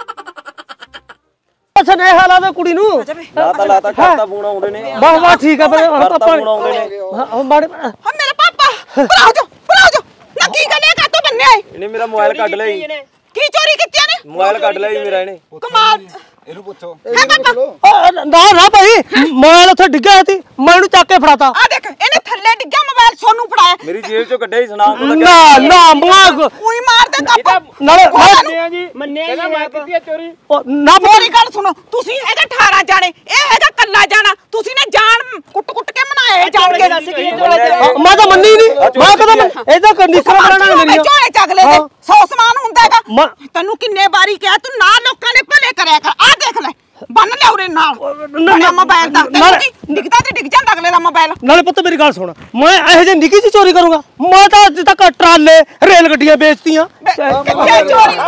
ਅੱਛਾ ਨੇ ਹਾਲਾ ਦੇ ਕੁੜੀ ਨੂੰ ਲਾਤਾ ਲਾਤਾ ਕਰਤਾ ਫੋਨ ਆਉਂਦੇ ਨੇ। ਵਾਹ ਵਾਹ ਠੀਕ ਆ ਬਈ, ਹੁਣ ਤਾਂ ਫੋਨ ਆਉਂਦੇ ਨੇ। ਹਾਂ ਮਾੜੇ ਹਾਂ ਮੇਰੇ ਪਾਪਾ ਭਰਾਓ ਜੋ ਭਰਾਓ ਜੋ ਨਾ ਕੀ ਗੱਲ ਹੈ, ਕਾਤੋਂ ਬੰਨਿਆ ਏ? ਇਹਨੇ ਮੇਰਾ ਮੋਬਾਈਲ ਕੱਢ ਲਿਆ ਜੀ। ਕੀ ਚੋਰੀ ਕੀਤੀ ਨੇ? ਮੋਬਾਈਲ ਕੱਢ ਲਿਆ ਜੀ ਮੇਰਾ ਇਹਨੇ। ਕਮਾਲ ਇਹਨੂੰ ਪੁੱਛੋ ਹੈ ਪਾਪਾ। ਨਾ ਨਾ ਭਾਈ ਮੋਬਾਈਲ ਉੱਥੇ ਡਿੱਗਿਆ ਸੀ, ਮੈਂ ਇਹਨੂੰ ਚੱਕ ਕੇ ਫੜਾਤਾ। ਆ ਦੇਖ ਇਹਨੇ ਥੱਲੇ ਡਿੱਗਿਆ ਮੋਬਾਈਲ ਸੋਨੂੰ ਫੜਾਇਆ। ਮੇਰੀ ਜੇਬ ਚੋਂ ਕੱਢਿਆ ਹੀ ਸੁਣਾ ਤੂੰ ਨਾ ਨਾ ਮਾਗ ਉਹੀ ਮਾਰ ਦੇ ਕੱਪ ਨਾਲੇ ਮੰਨਿਆ ਜੀ ਮੰਨਿਆ ਜੀ ਮੈਂ ਕੀਤੀ ਹੈ ਚੋਰੀ। ਨਾ ਮੇਰੀ ਗੱਲ ਸੁਣੋ, ਤੁਸੀਂ ਇਹਦੇ ਅਠਾਰਾਂ ਜਾਣੇ, ਇਹ ਹੈਗਾ ਕੱਲਾ ਜਾਣਾ। ਤੁਸੀਂ ਨੇ ਜਾਨ ਕੁੱਟ ਕੁੱਟ ਕੇ ਮਨਾਏ ਜਾਣ ਕੇ। ਮੈਂ ਤਾਂ ਮੰਨੀ ਨਹੀਂ, ਮੈਂ ਕਦਮ ਇਹਦਾ ਕੰਡੀਸ਼ਨ ਬਣਾਣਾ ਮੇਰੀ ਝੋਲੇ ਚੱਗਲੇ ਦੇ ਸੌ ਸਮਾਨ ਹੁੰਦਾ ਹੈਗਾ। ਤੈਨੂੰ ਕਿੰਨੇ ਵਾਰੀ ਕਿਹਾ ਤੂੰ ਨਾ ਲੋਕਾਂ ਦੇ ਭਲੇ ਕਰਿਆ ਕਰ। ਆ ਦੇਖ ਲੈ ਬੰਨ ਲਿਆ ਉਰੇ ਨਾਲ ਮੋਬਾਈਲ ਦਾ। ਡਿੱਗਦਾ ਤੇ ਡਿੱਗ ਜਾਂਦਾ ਅਗਲੇ ਦਾ ਮੋਬਾਈਲ। ਨਾਲੇ ਪੁੱਤ ਮੇਰੀ ਗੱਲ ਸੁਣ, ਮੈਂ ਇਹੋ ਜਿਹੀ ਨਿੱਕੀ ਜਿਹੀ ਚੋਰੀ ਕਰੂੰਗਾ? ਮੈਂ ਤਾਂ ਅੱਜ ਤੱਕ ਟਰਾਲੇ ਰੇਲ ਗੱਡੀਆਂ ਵੇਚਤੀਆਂ। ਕਿੱਥੇ ਚੋਰੀ?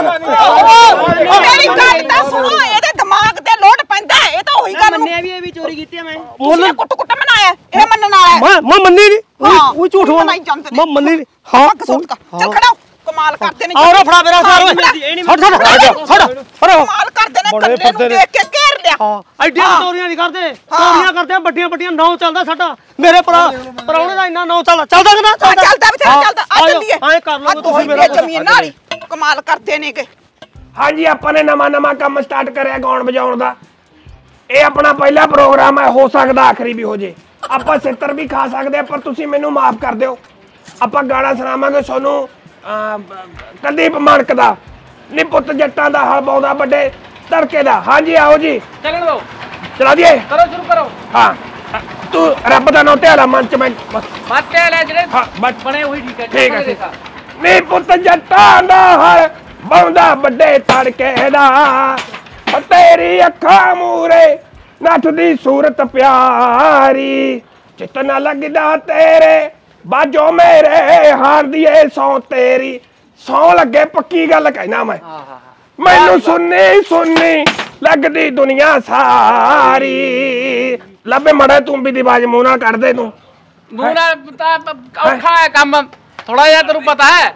ਮੇਰੀ ਗੱਲ ਤਾਂ ਸੁਣੋ, ਇਹਦੇ ਦਿਮਾਗ ਤੇ ਲੋਡ ਪੈਂਦਾ। ਇਹ ਤਾਂ ਉਹੀ ਗੱਲ ਮੰਨਿਆ ਵੀ ਇਹ ਵੀ ਚੋਰੀ ਕੀਤੀ ਮੈਂ। ਮੁੱਲ ਕੁੱਟ ਕੁੱਟ ਮਨਾਇਆ, ਇਹ ਮੰਨਣ ਵਾਲਾ ਹੈ। ਮੈਂ ਮੈਂ ਮੰਨੀ ਨਹੀਂ, ਉਹ ਝੂਠ ਹੋਣਾ। ਮੈਂ ਮੰਨੀ ਨਹੀਂ। ਹਾਂ ਚੱਲ ਖੜਾ ਕਮਾਲ ਕਰਦੇ ਨੇ। ਆਉਰਾ ਫੜਾ ਮੇਰਾ ਸਾਰ ਓਏ ਛੱਡ ਛੱਡ ਛੱਡ ਫੜੋ। ਕਮਾਲ ਕਰਦੇ ਨੇ, ਕੱਲੇ ਨੂੰ ਦੇਖ ਕੇ ਘੇਰ ਲਿਆ। ਹਾਂ ਐਡੀਆਂ ਚੋਰੀਆਂ ਨਹੀਂ ਕਰਦੇ, ਚੋਰੀਆਂ ਕਰਦੇ ਆ ਵੱਡੀਆਂ ਵੱਡੀਆਂ। ਨੌ ਚੱਲਦਾ ਸਾਡਾ, ਮੇਰੇ ਭਰਾ ਪਰੌਣੇ ਦਾ ਇੰਨਾ ਨੌ ਚੱਲਦਾ। ਚੱਲਦਾ ਕਿ ਨਾ ਚੱਲਦਾ? ਚੱਲਦਾ ਬਥੇਰਾ ਚੱਲਦਾ। ਆ ਚੱਲੀਏ ਐਂ ਕਰ ਲਓ ਤੁਸੀਂ ਮੇਰਾ ਜ਼ਮੀਨ ਨਾਲ ਕਮਾਲ ਕਰਦੇ ਨੇ ਕਿ। ਹਾਂਜੀ ਆਪਾਂ ਨੇ ਨਵਾਂ ਨਵਾਂ ਕੰਮ ਸਟਾਰਟ ਕਰਿਆ ਗਾਉਣ ਵਜਾਉਣ ਦਾ। ਇਹ ਆਪਣਾ ਪਹਿਲਾ ਪ੍ਰੋਗਰਾਮ ਹੈ, ਹੋ ਸਕਦਾ ਆਖਰੀ ਵੀ ਹੋ ਜੇ। ਆਪਾਂ ਛਿੱਤਰ ਵੀ ਖਾ ਸਕਦੇ ਆ, ਪਰ ਤੁਸੀਂ ਮੈਨੂੰ ਮਾਫ ਕਰ ਦਿਓ। ਆਪਾਂ ਗਾਣਾ ਸੁਣਾਵਾਂਗੇ ਤੁਹਾਨੂੰ ਕੁਲਦੀਪ ਮਾਨਕ ਦਾ, ਨੀ ਪੁੱਤ ਜੱਟਾਂ ਦਾ ਹਲ ਪਾਉਂਦਾ ਵੱਡੇ ਤੜਕੇ ਦਾ। ਹਾਂਜੀ ਆਓ ਜੀ, ਚੱਲਣ ਦੋ, ਚਲਾ ਦੀਏ, ਕਰੋ ਸ਼ੁਰੂ ਕਰੋ। ਹਾਂ ਤੂੰ ਰੱਬ ਦਾ ਨਾਂ ਧਿਆਲਾ ਮਨ ਚ। ਮੈਂ ਬਾਤੇ ਲੈ ਜਿਹੜੇ ਬਣੇ ਉਹੀ ਠੀਕ ਹੈ। ਠੀਕ ਹੈ ਠੀਕ ਹੈ। ਨੀ ਪੁੱਤ ਜੱਟਾਂ ਦਾ ਹਲ ਪਾਉਂਦਾ ਵੱਡੇ ਤੜਕੇ ਦਾ, ਤੇਰੀ ਅੱਖਾਂ ਮੂਰੇ ਨੱਠਦੀ ਸੂਰਤ ਪਿਆਰੀ, ਚਿੱਤ ਨਾ ਲੱਗਦਾ ਤੇਰੇ ਬਾਜੋ ਮੇਰੇ ਹਾਰ ਦੀਏ ਸੌ ਤੇਰੀ। ਸੌ ਲੱਗੇ ਪੱਕੀ ਗੱਲ ਕਹਿਣਾ ਮੈਂ, ਮੈਨੂੰ ਸੁਣਨੀ ਸੁਣਨੀ ਲੱਗਦੀ ਦੁਨੀਆ ਸਾਰੀ। ਲੱਭੇ ਮੜਾ ਤੂੰ ਵੀ ਦੀ ਬਾਜ ਮੂੰਹ ਨਾਲ ਕੱਢ ਦੇ ਤੂੰ। ਮੂੰਹ ਨਾਲ ਤਾਂ ਔਖਾ ਹੈ ਕੰਮ ਥੋੜਾ ਜਿਹਾ, ਤੈਨੂੰ ਪਤਾ ਹੈ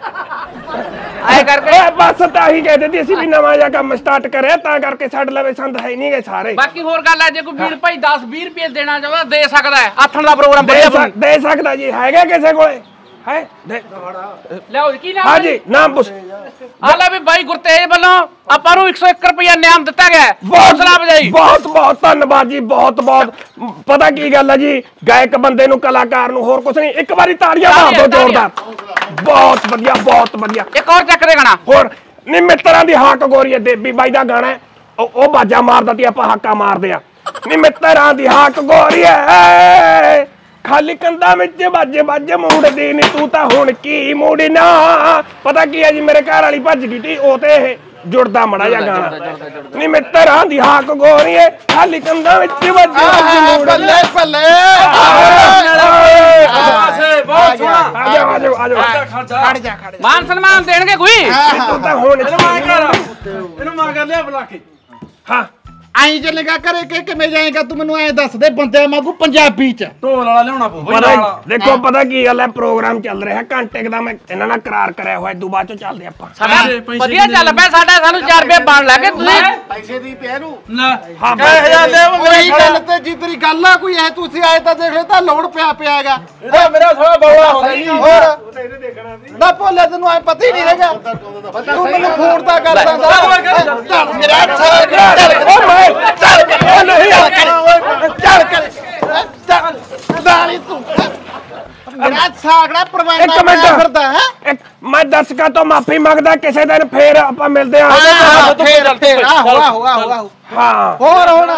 ਐ ਕਰਕੇ। ਬਸ ਤਾਂ ਹੀ ਕਹਿੰਦੇ ਸੀ ਅਸੀਂ ਵੀ ਨਵਾਂ ਜਿਹਾ ਕੰਮ ਸਟਾਰਟ ਕਰਿਆ, ਤਾਂ ਕਰਕੇ ਸਾਡੇ ਲਵੇ ਸੰਦ ਹੈ ਨਹੀਂ ਗਏ ਸਾਰੇ। ਬਾਕੀ ਹੋਰ ਗੱਲ ਹੈ, ਜੇ ਕੋਈ ਵੀਰ ਭਾਈ ਦਸ ਵੀਹ ਰੁਪਏ ਦੇਣਾ ਚਾਹੁੰਦਾ ਦੇ ਸਕਦਾ ਹੈ। ਆਥਣ ਦਾ ਪ੍ਰੋਗਰਾਮ ਦੇ ਸਕਦਾ ਜੀ, ਹੈਗਾ ਕਿਸੇ ਕੋਲੇ ਹੈ? ਲਿਆਓ ਕੀ ਨਾਮ? ਹਾਂਜੀ ਨਾਮ ਪੁੱਛ। ਆ ਲੈ ਵੀ ਬਾਈ ਗੁਰਤੇਜ ਵੱਲੋਂ ਆਪਾਂ ਨੂੰ ਇੱਕ ਸੌ ਇੱਕ ਰੁਪਇਆ ਇਨਾਮ ਦਿੱਤਾ ਗਿਆ। ਬਹੁਤ ਸਲਾਮ ਬਹੁਤ ਬਹੁਤ ਧੰਨਵਾਦ ਜੀ, ਬਹੁਤ ਬਹੁਤ। ਪਤਾ ਕੀ ਗੱਲ ਹੈ ਜੀ, ਗਾਇਕ ਬੰਦੇ ਨੂੰ, ਕਲਾਕਾਰ ਨੂੰ ਹੋਰ ਕੁਛ ਨਹੀਂ। ਇੱਕ ਵਾਰੀ ਤਾੜੀਆਂ ਮਾਰ ਦਿਓ ਜ਼ੋਰਦਾਰ। ਬਹੁਤ ਵਧੀਆ ਬਹੁਤ ਵਧੀਆ। ਇੱਕ ਹੋਰ ਚੱਕ ਦੇ ਗਾਣਾ ਹੋਰ ਨੀ ਮਿੱਤਰਾਂ ਦੀ ਹਾਕ ਗੋਰੀ ਦੇਬੀ ਬਾਈ ਦਾ ਗਾਣਾ ਹੈ, ਉਹ ਬਾਜਾ ਮਾਰਦਾ ਤੇ ਆਪਾਂ ਹਾਕਾ ਮਾਰਦੇ ਆ। ਨੀ ਮਿੱਤਰਾਂ ਦੀ ਹਾਕ ਗੋਰੀ ਖਾਲੀ ਕੰਧਾਂ ਵਿੱਚ ਵੱਜ ਵੱਜ ਮੂੜਦੀ ਨੀ ਤੂੰ ਤਾਂ ਹੁਣ ਕੀ ਮੂੜਨਾ। ਪਤਾ ਕੀ ਹੈ ਜੀ, ਮੇਰੇ ਘਰ ਵਾਲੀ ਭੱਜ ਗਈ ਤੀ, ਉਹ ਤੇ ਇਹ ਜੁੜਦਾ ਮੜਾ ਜਾ ਗਾਣਾ। ਨੀ ਮਿੱਤਰਾਂ ਦੀ ਹਾਕ ਗੋਰੀ ਖਾਲੀ ਕੰਧਾਂ ਵਿੱਚ ਵੱਜ ਵੱਜ ਮੂੜਦੀ। ਬੱਲੇ ਬੱਲੇ ਬਹੁਤ ਸੋਹਣਾ। ਆ ਜਾ ਆ ਜਾ ਆ ਜਾ, ਖੜ ਜਾ ਖੜ ਜਾ। ਮਾਨ ਸਨਮਾਨ ਦੇਣਗੇ ਕੋਈ? ਤੂੰ ਤਾਂ ਹੁਣ ਇਹਨੂੰ ਮਾਰ ਕਰ ਲਿਆ ਬੁਲਾ ਕੇ। ਹਾਂ ਆਈ ਚੱਲੇਗਾ ਕਰੇ ਕਿ ਕਿਵੇਂ ਜਾਏਗਾ? ਤੂੰ ਮੈਨੂੰ ਐ ਦੱਸ ਦੇ ਬੰਦੇ ਵਾਂਗੂ ਪੰਜਾਬੀ ਚ। ਢੋਲ ਵਾਲਾ ਲਿਆਉਣਾ ਪਊ ਬਈ। ਪਤਾ ਦੇਖੋ ਪਤਾ ਕੀ ਗੱਲ ਹੈ, ਪ੍ਰੋਗਰਾਮ ਚੱਲ ਰਿਹਾ ਘੰਟੇ ਦਾ, ਮੈਂ ਇਹਨਾਂ ਨਾਲ ਕਰਾਰ ਕਰਿਆ ਹੋਇਆ। ਇਦੋਂ ਬਾਅਦ ਚੋਂ ਚੱਲਦੇ ਆਪਾਂ। ਸਾਡਾ ਵਧੀਆ ਚੱਲ ਪਿਆ, ਸਾਡਾ ਸਾਨੂੰ ਚਾਰ ਰੁਪਏ ਬਣ ਲੱਗੇ। ਤੁਸੀਂ ਪੈਸੇ ਦੀ ਪਿਆ ਨੂੰ ਹਾਂ ਉਹੀ ਗੱਲ ਤੇ ਜਿੱਦਰੀ ਗੱਲ ਆ ਕੋਈ ਐ ਤੁਸੀਂ ਆਏ ਤਾਂ ਦੇਖ ਲੈ ਤਾਂ ਲੋੜ ਪਿਆ ਪਿਆਗਾ। ਇਹਦਾ ਮੇਰਾ ਸਾਲਾ ਬੌਲਾ ਹੁੰਦਾ ਜੀ। ਹੋਰ ਨਾ ਭੋਲੇ ਤੈਨੂੰ ਐ ਪਤਾ ਹੀ ਨਹੀਂ ਹੈਗਾ, ਤੂੰ ਮੈਨੂੰ ਫੋਨ ਤਾਂ ਕਰਦਾ ਚੱਲ ਮੇਰਾ ਚੱਲ ਚੱਲ ਕਰ ਨਹੀਂ ਚੱਲ ਕਰ ਚੱਲ ਦਾਲੀ ਤੂੰ ਮੇਰਾ ਸਾਗੜਾ ਪ੍ਰਵਾਨਾ ਇੱਕ ਮਿੰਟ ਫਿਰਦਾ ਹੈ। ਮੈਂ ਦਰਸ਼ਕਾਂ ਤੋਂ ਮਾਫੀ ਮੰਗਦਾ, ਕਿਸੇ ਦਿਨ ਫੇਰ ਆਪਾਂ ਮਿਲਦੇ ਹਾਂ। ਫੇਰ ਫੇਰ ਹੋਆ ਹੋਆ ਹੋਆ ਹਾਂ ਹੋਰ ਹੋਣਾ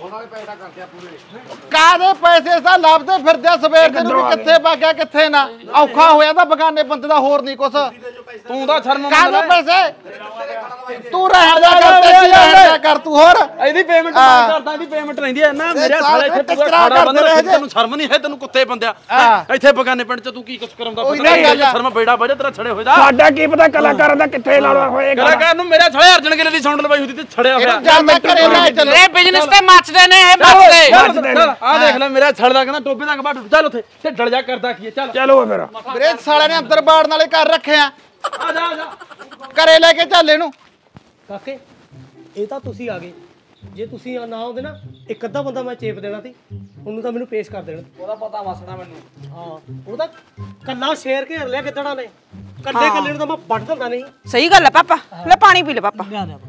ਕਾਦੇ ਪੈਸੇ ਸਾ ਲੱਭਦੇ ਫਿਰਦੇ ਸਵੇਰ ਦੇ ਨੂੰ ਕਿੱਥੇ ਭਾਗਿਆ ਕਿੱਥੇ ਨਾ। ਔਖਾ ਹੋਇਆ ਤਾਂ ਬਗਾਨੇ ਬੰਦੇ ਦਾ, ਹੋਰ ਨਹੀਂ ਕੁਛ। ਤੂੰ ਤਾਂ ਸ਼ਰਮ ਕਾਦੇ ਪੈਸੇ ਤੂੰ ਰਹਿਣ ਦਾ ਕਰ ਤੇ ਕੀ ਰਹਿਣ ਦਾ ਕਰ ਤੂੰ ਹੋਰ ਇਹਦੀ ਪੇਮੈਂਟ ਮੈਂ ਕਰਦਾ ਇਹਦੀ ਪੇਮੈਂਟ ਲੈਂਦੀ ਐ ਨਾ ਮੇਰੇ ਸਾਲੇ ਇੱਥੇ ਤੂੰ ਖੜਾ ਬੰਦਾ ਤੈਨੂੰ ਸ਼ਰਮ ਨਹੀਂ ਹੈ ਤੈਨੂੰ ਕੁੱਤੇ ਬੰਦਿਆ ਇੱਥੇ ਬਗਾਨੇ ਪਿੰਡ ਚ ਤੂੰ ਕੀ ਕੁਛ ਕਰਾਉਂਦਾ ਪਤਾ ਸ਼ਰਮ ਬੇੜਾ ਵਜੇ ਤੇਰਾ ਛੜੇ ਹੋਏ ਦਾ ਸਾਡਾ ਕੀ ਪਤਾ ਕਲਾਕਾਰਾਂ ਦਾ ਕਿੱਥੇ ਲਾਉਣਾ ਹੋਏਗਾ ਕਲਾਕਾਰ ਨੂੰ ਮੇਰੇ ਸਾਲੇ ਅਰਜਨ ਗਿੱਲ ਦੀ ਸਾਊਂਡ ਲਵਾਈ ਹੁੰਦੀ ਤੇ ਛੜਿਆ ਹੋਇਆ ਇਹ ਬਿਜ਼ਨਸ ਤੇ ਮੱਚਦੇ ਨੇ ਇਹ ਮੱਚਦੇ ਆ ਦੇਖ ਲੈ ਮੇਰਾ ਛੜ ਦਾ ਕਹਿੰਦਾ ਟੋਬੇ ਦਾ ਕਬਾ ਛੱਡ ਚੱਲ ਉੱਥੇ ਤੇ ਡਲ ਜਾ ਕਰਦਾ ਕੀ ਚੱਲ ਚਲੋ ਮੇਰਾ ਮੇਰੇ ਸਾਲੇ ਨੇ ਅੰਦਰ ਬਾੜਨ ਵਾਲੇ ਕਰ ਰੱਖੇ ਆ ਆ ਜਾ ਆ ਜਾ ਘਰੇ ਲੈ ਕੇ ਚੱਲ ਇਹਨੂੰ ਕਾਕੇ ਇਹ ਤਾਂ ਤੁਸੀਂ ਆ ਗਏ ਜੇ ਤੁਸੀਂ ਨਾ ਆਉਂਦੇ ਨਾ ਇੱਕ ਅੱਧਾ ਬੰਦਾ ਮੈਂ ਚੇਪ ਦੇਣਾ ਸੀ ਉਹਨੂੰ ਤਾਂ ਮੈਨੂੰ ਪੇਸ਼ ਕਰ ਦੇਣਾ ਉਹਦਾ ਪਤਾ ਵਸਣਾ ਮੈਨੂੰ ਹਾਂ ਉਹਦਾ ਕੱਲਾ ਸ਼ੇਰ ਘੇਰ ਲਿਆ ਕਿੱਦਣਾ ਨੇ ਕੱਲੇ ਕੱਲੇ ਨੂੰ ਤਾਂ ਮੈਂ ਵੱਢ ਦਿੰਦਾ ਨਹੀਂ ਸਹੀ ਗੱਲ ਹੈ ਪਾਪਾ ਲੈ ਪਾਣੀ ਪੀ ਲੈ ਪਾਪਾ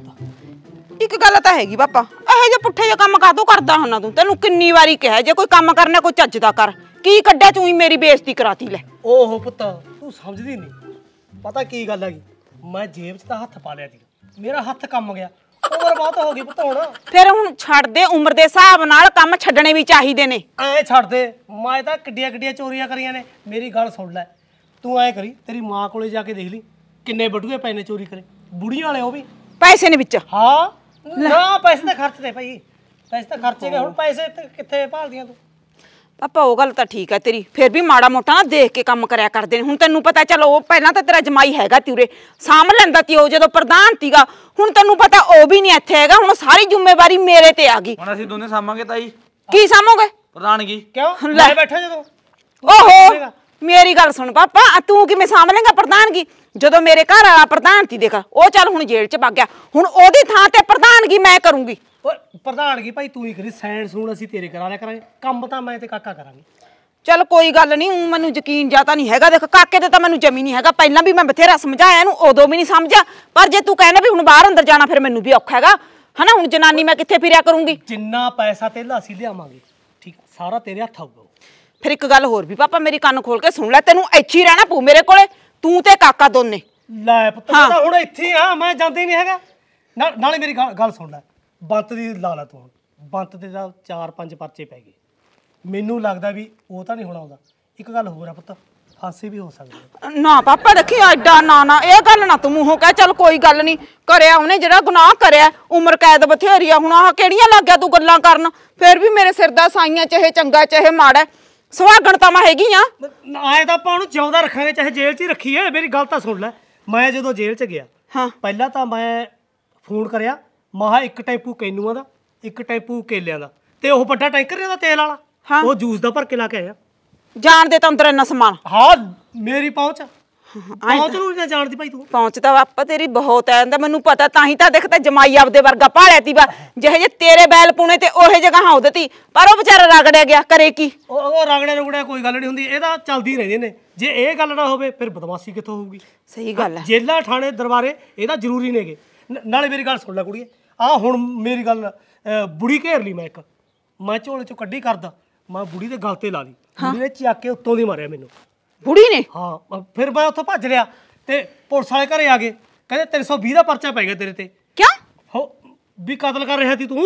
ਇੱਕ ਗੱਲ ਤਾਂ ਹੈਗੀ ਪਾਪਾ ਇਹੋ ਜਿਹੇ ਪੁੱਠੇ ਜਿਹੇ ਕੰਮ ਕਾਹਤੋਂ ਕਰਦਾ ਹੁੰਨਾ ਤੂੰ ਤੈਨੂੰ ਕਿੰਨੀ ਵਾਰੀ ਕਿਹਾ ਜੇ ਕੋਈ ਕੰਮ ਕਰਨਾ ਕੋਈ ਚੱਜ ਦਾ ਕਰ ਕੀ ਕੱਢਿਆ ਤੂੰ ਹੀ ਮੇਰੀ ਬੇਇੱਜ਼ਤੀ ਕਰਾਤੀ ਲੈ ਓਹੋ ਪੁੱਤ ਤੂੰ ਸਮਝਦੀ ਨਹੀਂ ਪਤਾ ਕੀ ਗੱਲ ਹੈਗੀ ਮੈਂ ਜੇਬ 'ਚ ਤਾਂ ਹੱਥ ਪਾ ਲਿਆ ਸੀ ਮੇਰਾ ਹੱਥ ਕੰਮ ਗਿਆ ਉਮਰ ਬਹੁਤ ਹੋ ਗਈ ਪੁੱਤ ਹੁਣ ਫਿਰ ਹੁਣ ਛੱਡ ਦੇ ਉਮਰ ਦੇ ਹਿਸਾਬ ਨਾਲ ਕੰਮ ਛੱਡਣੇ ਵੀ ਚਾਹੀਦੇ ਨੇ ਐ ਛੱਡ ਦੇ ਮੈਂ ਤਾਂ ਕਿੱਡੀਆਂ ਕਿੱਡੀਆਂ ਚੋਰੀਆਂ ਕਰੀਆਂ ਨੇ ਮੇਰੀ ਗੱਲ ਸੁਣ ਲੈ ਤੂੰ ਐ ਕਰੀ ਤੇਰੀ ਮਾਂ ਕੋਲੇ ਜਾ ਕੇ ਦੇਖ ਲਈ ਕਿੰਨੇ ਬਟੂਏ ਪਏ ਨੇ ਚੋਰੀ ਕਰੇ ਬੁੜੀਆਂ ਵਾਲੇ ਉਹ ਵੀ ਪੈਸੇ ਨੇ ਵਿੱਚ ਹਾਂ ਨਾ ਪੈਸੇ ਤਾਂ ਖਰਚਦੇ ਭਾਈ ਪੈਸੇ ਤਾਂ ਖਰਚੇ ਗਏ ਹੁਣ ਪੈਸੇ ਕਿੱਥੇ ਭਾਲਦੀਆਂ ਤੂੰ ਪਾਪਾ ਉਹ ਗੱਲ ਤਾਂ ਠੀਕ ਹੈ ਤੇਰੀ ਫਿਰ ਵੀ ਮਾੜਾ ਮੋਟਾ ਨਾ ਦੇਖ ਕੇ ਕੰਮ ਕਰਿਆ ਕਰਦੇ ਨੇ ਹੁਣ ਤੈਨੂੰ ਪਤਾ ਚਲੋ ਉਹ ਪਹਿਲਾਂ ਤਾਂ ਤੇਰਾ ਜਮਾਈ ਹੈਗਾ ਤੀ ਉਰੇ ਸਾਂਭ ਲੈਂਦਾ ਤੀ ਉਹ ਜਦੋਂ ਪ੍ਰਧਾਨ ਤੀਗਾ ਹੁਣ ਤੈਨੂੰ ਪਤਾ ਉਹ ਵੀ ਨਹੀਂ ਇੱਥੇ ਹੈਗਾ ਹੁਣ ਸਾਰੀ ਜ਼ਿੰਮੇਵਾਰੀ ਮੇਰੇ ਤੇ ਆ ਗਈ ਹੁਣ ਅਸੀਂ ਦੋਨੇ ਸਾਂਭਾਂਗੇ ਤਾਈ ਕੀ ਸਾਂਭੋਗੇ ਪ੍ਰਧਾਨਗੀ ਕਿਉਂ ਲੈ ਬੈਠਾ ਜਦੋਂ ਓਹੋ ਮੇਰੀ ਗੱਲ ਸੁਣ ਪਾਪਾ ਤੂੰ ਕਿਵੇਂ ਸਾਂਭ ਲੇਂਗਾ ਪ੍ਰਧਾਨਗੀ ਜਦੋਂ ਮੇਰੇ ਘਰ ਵਾਲਾ ਪ੍ਰਧਾਨ ਤੀ ਦੇਖ ਉਹ ਚੱਲ ਹੁਣ ਜੇਲ੍ਹ 'ਚ ਵਗ ਗਿਆ ਹੁਣ ਉਹਦੀ ਥਾਂ ਤੇ ਪ੍ਰਧਾਨਗੀ ਮੈਂ ਕਰੂੰਗੀ ਓਏ ਪ੍ਰਧਾਨਗੀ ਭਾਈ ਤੂੰ ਹੀ ਕਰੀ ਸਾਈਨ ਸੂਣ ਅਸੀਂ ਤੇਰੇ ਕਰਾ ਲਿਆ ਕਰਾਂਗੇ ਕੰਮ ਤਾਂ ਮੈਂ ਤੇ ਕਾਕਾ ਕਰਾਂਗੇ ਚੱਲ ਕੋਈ ਗੱਲ ਨਹੀਂ ਉਹ ਮੈਨੂੰ ਯਕੀਨ ਜਾਂ ਤਾਂ ਨਹੀਂ ਹੈਗਾ ਦੇਖ ਕਾਕੇ ਤੇ ਤਾਂ ਮੈਨੂੰ ਜਮੀ ਨਹੀਂ ਹੈਗਾ ਪਹਿਲਾਂ ਵੀ ਮੈਂ ਬਥੇਰਾ ਸਮਝਾਇਆ ਇਹਨੂੰ ਉਦੋਂ ਵੀ ਨਹੀਂ ਸਮਝਿਆ ਪਰ ਜੇ ਤੂੰ ਕਹਿੰਦਾ ਵੀ ਹੁਣ ਬਾਹਰ ਅੰਦਰ ਜਾਣਾ ਫਿਰ ਮੈਨੂੰ ਵੀ ਔਖਾ ਹੈਗਾ ਹਨਾ ਹੁਣ ਜਨਾਨੀ ਮੈਂ ਕਿੱਥੇ ਫਿਰਿਆ ਕਰੂੰਗੀ ਜਿੰਨਾ ਪੈਸਾ ਧੇਲਾ ਅਸੀਂ ਲਿਆਵਾਂਗੇ ਠੀਕ ਸਾਰਾ ਤੇਰੇ ਹੱਥ ਆਊਗਾ ਫਿਰ ਇੱਕ ਗੱਲ ਹੋਰ ਵੀ ਪਾਪਾ ਮੇਰੀ ਕੰਨ ਖੋਲ ਕੇ ਸੁਣ ਲੈ ਤੈਨੂੰ ਇੱਥੇ ਹੀ ਰਹਿਣਾ ਪਊ ਮੇਰੇ ਕੋਲੇ ਤੂੰ ਤੇ ਕਾਕਾ ਦੋਨੇ ਲੈ ਪੁੱਤ ਮੈਂ ਤਾਂ ਹੁਣ ਇੱਥੇ ਆ ਮੈਂ ਜਾਂਦਾ ਹੀ ਨਹੀਂ ਹੈਗਾ ਨਾਲੇ ਮੇਰੀ ਗੱਲ ਸੁਣ ਲੈ ਬੰਤ ਦੀ ਲਾ ਲਾ ਤੂੰ ਬੰਤ ਦੇ ਤਾਂ ਚਾਰ ਪੰਜ ਪਰਚੇ ਪੈ ਗਏ ਮੈਨੂੰ ਲੱਗਦਾ ਵੀ ਉਹ ਤਾਂ ਨਹੀਂ ਹੋਣਾ ਆਉਂਦਾ ਇੱਕ ਗੱਲ ਹੋਰ ਆ ਪੁੱਤ ਫਾਂਸੀ ਵੀ ਹੋ ਸਕਦੀ ਨਾ ਪਾਪਾ ਦੇਖੀ ਐਡਾ ਨਾ ਨਾ ਇਹ ਗੱਲ ਨਾ ਤੂੰ ਮੂੰਹੋਂ ਕਹਿ ਚੱਲ ਕੋਈ ਗੱਲ ਨਹੀਂ ਕਰਿਆ ਉਹਨੇ ਜਿਹੜਾ ਗੁਨਾਹ ਕਰਿਆ ਉਮਰ ਕੈਦ ਬਥੇਰੀ ਆ ਹੁਣ ਆਹ ਕਿਹੜੀਆਂ ਲੱਗ ਗਿਆ ਤੂੰ ਗੱਲਾਂ ਕਰਨ ਫਿਰ ਵੀ ਮੇਰੇ ਸਿਰ ਦਾ ਸਾਈਆਂ ਚਾਹੇ ਚੰਗਾ ਚਾਹੇ ਮਾੜਾ ਸੁਹਾਗਣ ਤਾਂ ਮੈਂ ਹੈਗੀ ਆ ਆਏ ਤਾਂ ਆਪਾਂ ਉਹਨੂੰ ਜਿਉਂਦਾ ਰੱਖਾਂਗੇ ਚਾਹੇ ਜੇਲ੍ਹ 'ਚ ਹੀ ਰੱਖੀਏ ਮੇਰੀ ਗੱਲ ਤਾਂ ਸੁਣ ਲੈ ਮੈਂ ਜਦੋਂ ਜੇਲ੍ਹ 'ਚ ਗਿਆ ਹਾਂ ਪਹਿਲਾਂ ਤਾਂ ਮੈਂ ਫੋਨ ਕਰਿਆ ਮਹਾ ਇੱਕ ਟੈਂਪੂ ਕੈਨੂਆਂ ਦਾ ਇੱਕ ਟੈਂਪੂ ਕੇਲਿਆਂ ਦਾ ਤੇ ਉਹ ਵੱਡਾ ਟੈਂਕਰ ਦਾ ਤੇਲ ਵਾਲਾ ਉਹ ਜੂਸ ਦਾ ਭਰ ਕੇ ਲਾ ਕੇ ਆਇਆ ਜਾਣ ਦੇ ਤਾਂ ਅੰਦਰ ਇੰਨਾ ਸਮਾਨ ਹਾਂ ਮੇਰੀ ਪਹੁੰਚ ਪਹੁੰਚ ਨੂੰ ਨਾ ਜਾਣਦੀ ਭਾਈ ਤੂੰ ਪਹੁੰਚ ਤਾਂ ਪਾਪਾ ਤੇਰੀ ਬਹੁਤ ਐ ਮੈਨੂੰ ਪਤਾ ਤਾਂ ਹੀ ਤਾਂ ਦੇਖ ਤਾਂ ਜਮਾਈ ਆਪਦੇ ਵਰਗਾ ਭਾਲਿਆ ਤੀ ਵਾ ਜਿਹੇ ਜੇ ਤੇਰੇ ਬੈਲ ਪੁਣੇ ਤੇ ਉਹੇ ਜਗ੍ਹਾ ਹਾਂ ਉਹਦੇ ਤੀ ਪਰ ਉਹ ਵਿਚਾਰਾ ਰਗੜਿਆ ਗਿਆ ਕਰੇ ਕੀ ਉਹ ਉਹ ਰਗੜੇ ਰਗੜਿਆ ਕੋਈ ਗੱਲ ਨਹੀਂ ਹੁੰਦੀ ਇਹਦਾ ਚੱਲਦੀ ਰਹਿੰਦੀ ਨੇ ਜੇ ਇਹ ਗੱਲ ਨਾ ਹੋਵੇ ਫਿਰ ਬਦਮਾਸ਼ੀ ਕਿੱਥੋਂ ਹੋਊਗੀ ਸਹੀ ਗੱਲ ਹੈ ਜੇਲਾ ਥਾਣੇ ਦਰਬਾਰੇ ਇਹਦਾ ਜ਼ਰੂਰੀ ਨੇਗੇ ਨਾਲੇ ਮੇਰੀ ਗੱਲ ਸੁਣ ਲੈ ਕੁੜੀਏ ਆ ਹੁਣ ਮੇਰੀ ਗੱਲ ਬੁੜੀ ਘੇਰ ਲਈ ਮੈਂ ਇੱਕ ਮੈਂ ਝੋਲੇ ਚੋਂ ਕੱਢੀ ਕਰਦਾ ਮੈਂ ਬੁੜੀ ਦੇ ਗਲ ਤੇ ਲਾ ਲਈ ਬੁੜੀ ਨੇ ਚੱਕ ਕੇ ਉੱਤੋਂ ਦੀ ਮਾਰਿਆ ਮੈਨੂੰ ਬੁੜੀ ਨੇ ਹਾਂ ਫਿਰ ਮੈਂ ਉੱਥੋਂ ਭੱਜ ਲਿਆ ਤੇ ਪੁਲਿਸ ਵਾਲੇ ਘਰੇ ਆ ਗਏ ਕਹਿੰਦੇ ਤਿੰਨ ਸੌ ਵੀਹ ਦਾ ਪਰਚਾ ਪੈ ਗਿਆ ਤੇਰੇ ਤੇ ਕਿਉਂ ਹੋ ਵੀ ਕਤਲ ਕਰ ਰਿਹਾ ਸੀ ਤੂੰ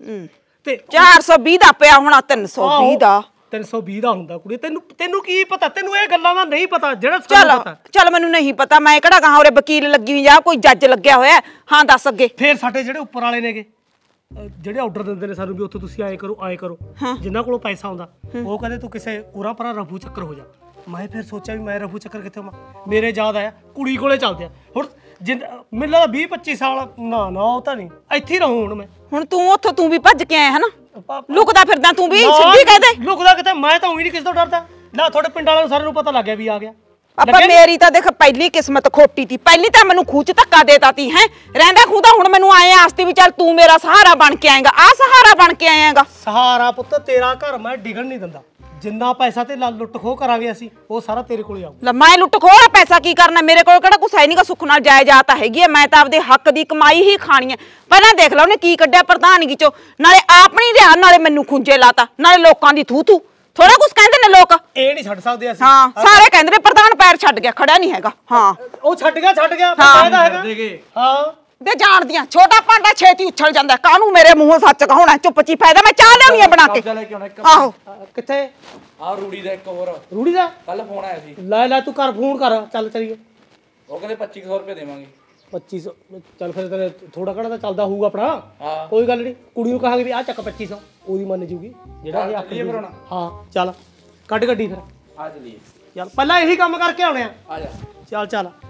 ਤੇ ਚਾਰ ਸੌ ਵੀਹ ਦਾ ਪਿਆ ਹੋਣਾ ਤਿੰਨ ਸੌ ਵੀਹ ਦਾ ਤਿੰਨ ਸੌ ਵੀਹ ਦਾ ਹੁੰਦਾ ਕੁੜੀ ਤੈਨੂੰ ਤੈਨੂੰ ਕੀ ਪਤਾ ਤੈਨੂੰ ਇਹ ਗੱਲਾਂ ਦਾ ਨਹੀਂ ਪਤਾ ਜਿਹੜਾ ਚੱਲ ਚੱਲ ਮੈਨੂੰ ਨਹੀਂ ਪਤਾ ਮੈਂ ਕਿਹੜਾ ਕਹਾਂ ਉਰੇ ਵਕੀਲ ਲੱਗੀ ਹੋਈ ਜਾਂ ਕੋਈ ਜੱਜ ਲੱਗਿਆ ਹੋਇਆ ਹਾਂ ਦੱਸ ਅੱਗੇ ਫਿਰ ਸਾਡੇ ਜਿਹੜੇ ਉੱਪਰ ਵਾਲੇ ਨੇਗੇ ਜਿਹੜੇ ਆਰਡਰ ਦਿੰਦੇ ਨੇ ਸਾਨੂੰ ਵੀ ਉੱਥੇ ਤੁਸੀਂ ਆਏ ਕਰੋ ਆਏ ਕਰੋ ਜਿਨ੍ਹਾਂ ਕੋਲੋਂ ਪੈਸਾ ਆਉਂਦਾ ਉਹ ਕਹਿੰਦੇ ਤੂੰ ਕਿਸੇ ਉਰਾ ਪਰਾਂ ਰਫੂ ਚੱਕਰ ਹੋ ਜਾ ਮੈਂ ਫਿਰ ਸੋਚਿਆ ਵੀ ਮੈਂ ਰਫੂ ਚੱਕਰ ਕਿੱਥੇ ਹੋਵਾਂ ਮੇਰੇ ਯਾਦ ਆਇਆ ਕੁੜੀ ਕੋਲੇ ਚੱਲਦੇ ਆ ਹੁਣ ਮੈਨੂੰ ਲੱਗਦਾ ਵੀਹ ਪੱਚੀ ਸਾਲ ਨਾ ਨਾ ਉਹ ਤਾਂ ਨਹੀਂ ਇੱਥੇ ਹੀ ਰਹੂੰ ਹੁਣ ਮੈਂ ਹੁਣ ਤੂੰ ਉੱਥੋਂ ਤੂੰ ਵੀ ਭੱਜ ਕੇ ਆਇਆ ਹਨਾ ਲੁਕਦਾ ਫਿਰਦਾ ਤੂੰ ਵੀ ਸਿੱਧੀ ਕਹਿ ਦੇ ਲੁਕਦਾ ਕਿਤੇ ਮੈਂ ਤਾਂ ਉਹੀ ਨਹੀਂ ਕਿਸੇ ਤੋਂ ਡਰਦਾ ਨਾ ਤੁਹਾਡੇ ਪਿੰਡ ਵਾਲਿਆਂ ਨੂੰ ਸਾਰਿਆਂ ਨੂੰ ਪਤਾ ਲੱਗ ਗਿਆ ਵੀ ਆ ਗਿਆ ਆਪਾਂ ਮੇਰੀ ਤਾਂ ਦੇਖ ਪਹਿਲੀ ਕਿਸਮਤ ਖੋਟੀ ਤੀ ਪਹਿਲੀ ਤਾਂ ਮੈਨੂੰ ਖੂਹ ਚ ਧੱਕਾ ਦੇਤਾ ਤੀ ਹੈ ਰਹਿੰਦਾ ਖੂਦਾ ਹੁਣ ਮੈਨੂੰ ਆਏ ਆਸਤੀ ਵੀ ਚੱਲ ਤੂੰ ਮੇਰਾ ਸਹਾਰਾ ਬਣ ਕੇ ਆਏਗਾ ਆ ਸਹਾਰਾ ਬਣ ਕੇ ਆਏਗਾ ਸਹਾਰਾ ਪੁੱਤ ਤੇਰਾ ਘਰ ਮੈਂ ਡਿਗਣ ਨਹੀਂ ਦਿੰਦਾ ਜਿੰਨਾ ਪੈਸਾ ਤੇ ਲੁੱਟ ਖੋਹ ਕਰਾਂਗੇ ਅਸੀਂ ਉਹ ਸਾਰਾ ਤੇਰੇ ਕੋਲੇ ਆਊ ਲੈ ਮੈਂ ਲੁੱਟ ਖੋਹ ਪੈਸਾ ਕੀ ਕਰਨਾ ਮੇਰੇ ਕੋਲ ਕਿਹੜਾ ਕੁਛ ਹੈ ਨਹੀਂਗਾ ਸੁੱਖ ਨਾਲ ਜਾਇਦਾਦ ਤਾਂ ਹੈਗੀ ਐ ਮੈਂ ਤਾਂ ਆਪਦੇ ਹੱਕ ਦੀ ਕਮਾਈ ਹੀ ਖਾਣੀ ਐ ਪਹਿਲਾਂ ਦੇਖ ਲਓ ਉਹਨੇ ਕੀ ਕੱਢਿਆ ਪ੍ਰਧਾਨਗੀ ਚੋਂ ਨਾਲੇ ਆਪ ਨਹੀਂ ਰਿਹਾ ਨਾਲੇ ਮੈਨੂੰ ਖੁੰਝੇ ਲਾਤਾ ਨਾਲੇ ਲੋਕਾਂ ਦੀ ਥੂ ਥੂ ਥੋੜਾ ਕੁਛ ਕਹਿੰਦੇ ਨੇ ਲੋਕ ਇਹ ਨਹੀਂ ਛੱਡ ਸਕਦੇ ਅਸੀਂ ਹਾਂ ਸਾਰੇ ਕਹਿੰਦੇ ਨੇ ਪ੍ਰਧਾਨ ਪੈਰ ਛੱਡ ਗਿਆ ਖੜਾ ਨਹੀਂ ਹੈਗਾ ਹਾਂ ਉਹ ਛੱਡ ਗਿਆ ਛੱਡ ਗਿਆ ਫਾਇਦਾ ਹੈਗਾ ਹਾਂ ਦੇ ਜਾਣਦੀਆਂ ਛੋਟਾ ਭਾਂਡਾ ਛੇਤੀ ਉੱਛਲ ਜਾਂਦਾ ਕਾਹਨੂੰ ਮੇਰੇ ਮੂੰਹੋਂ ਸੱਚ ਕਹਾਉਣਾ ਚੁੱਪ ਚੀ ਫਾਇਦਾ ਮੈਂ ਚਾਹ ਲਿਆਉਣੀ ਆ ਬਣਾ ਕੇ ਆਹੋ ਕਿੱਥੇ ਆ ਰੂੜੀ ਦਾ ਇੱਕ ਹੋਰ ਰੂੜੀ ਦਾ ਕੱਲ ਫੋਨ ਆਇਆ ਸੀ ਲੈ ਲੈ ਤੂੰ ਕਰ ਫੋਨ ਕਰ ਚੱਲ ਚਲੀਏ ਉਹ ਕਹਿੰਦੇ ਪੱਚੀ ਸੌ ਰੁਪਏ ਦੇਵਾਂਗੇ ਪੱਚੀ ਸੌ ਚੱਲ ਫਿਰ ਤੇਰੇ ਥੋੜਾ ਘੜਾ ਤਾਂ ਚੱਲਦਾ ਹੋਊਗਾ ਆਪਣਾ ਕੋਈ ਗੱਲ ਨਹੀਂ ਕੁੜੀ ਨੂੰ ਕਹਾਂਗੇ ਵੀ ਆ ਚੱਕ ਪੱਚੀ ਸੌ ਉਹਦੀ ਮੰਨ ਜੂਗੀ ਜਿਹੜਾ ਇਹ ਆਖੀ ਹਾਂ ਚੱਲ ਕੱਢ ਗੱਡੀ ਫਿਰ ਆ ਚਲੀਏ ਚੱਲ ਪਹਿਲਾਂ ਇਹੀ ਕੰਮ ਕਰਕੇ ਆਉਣੇ ਆ ਆ ਜਾ ਚੱਲ ਚੱਲ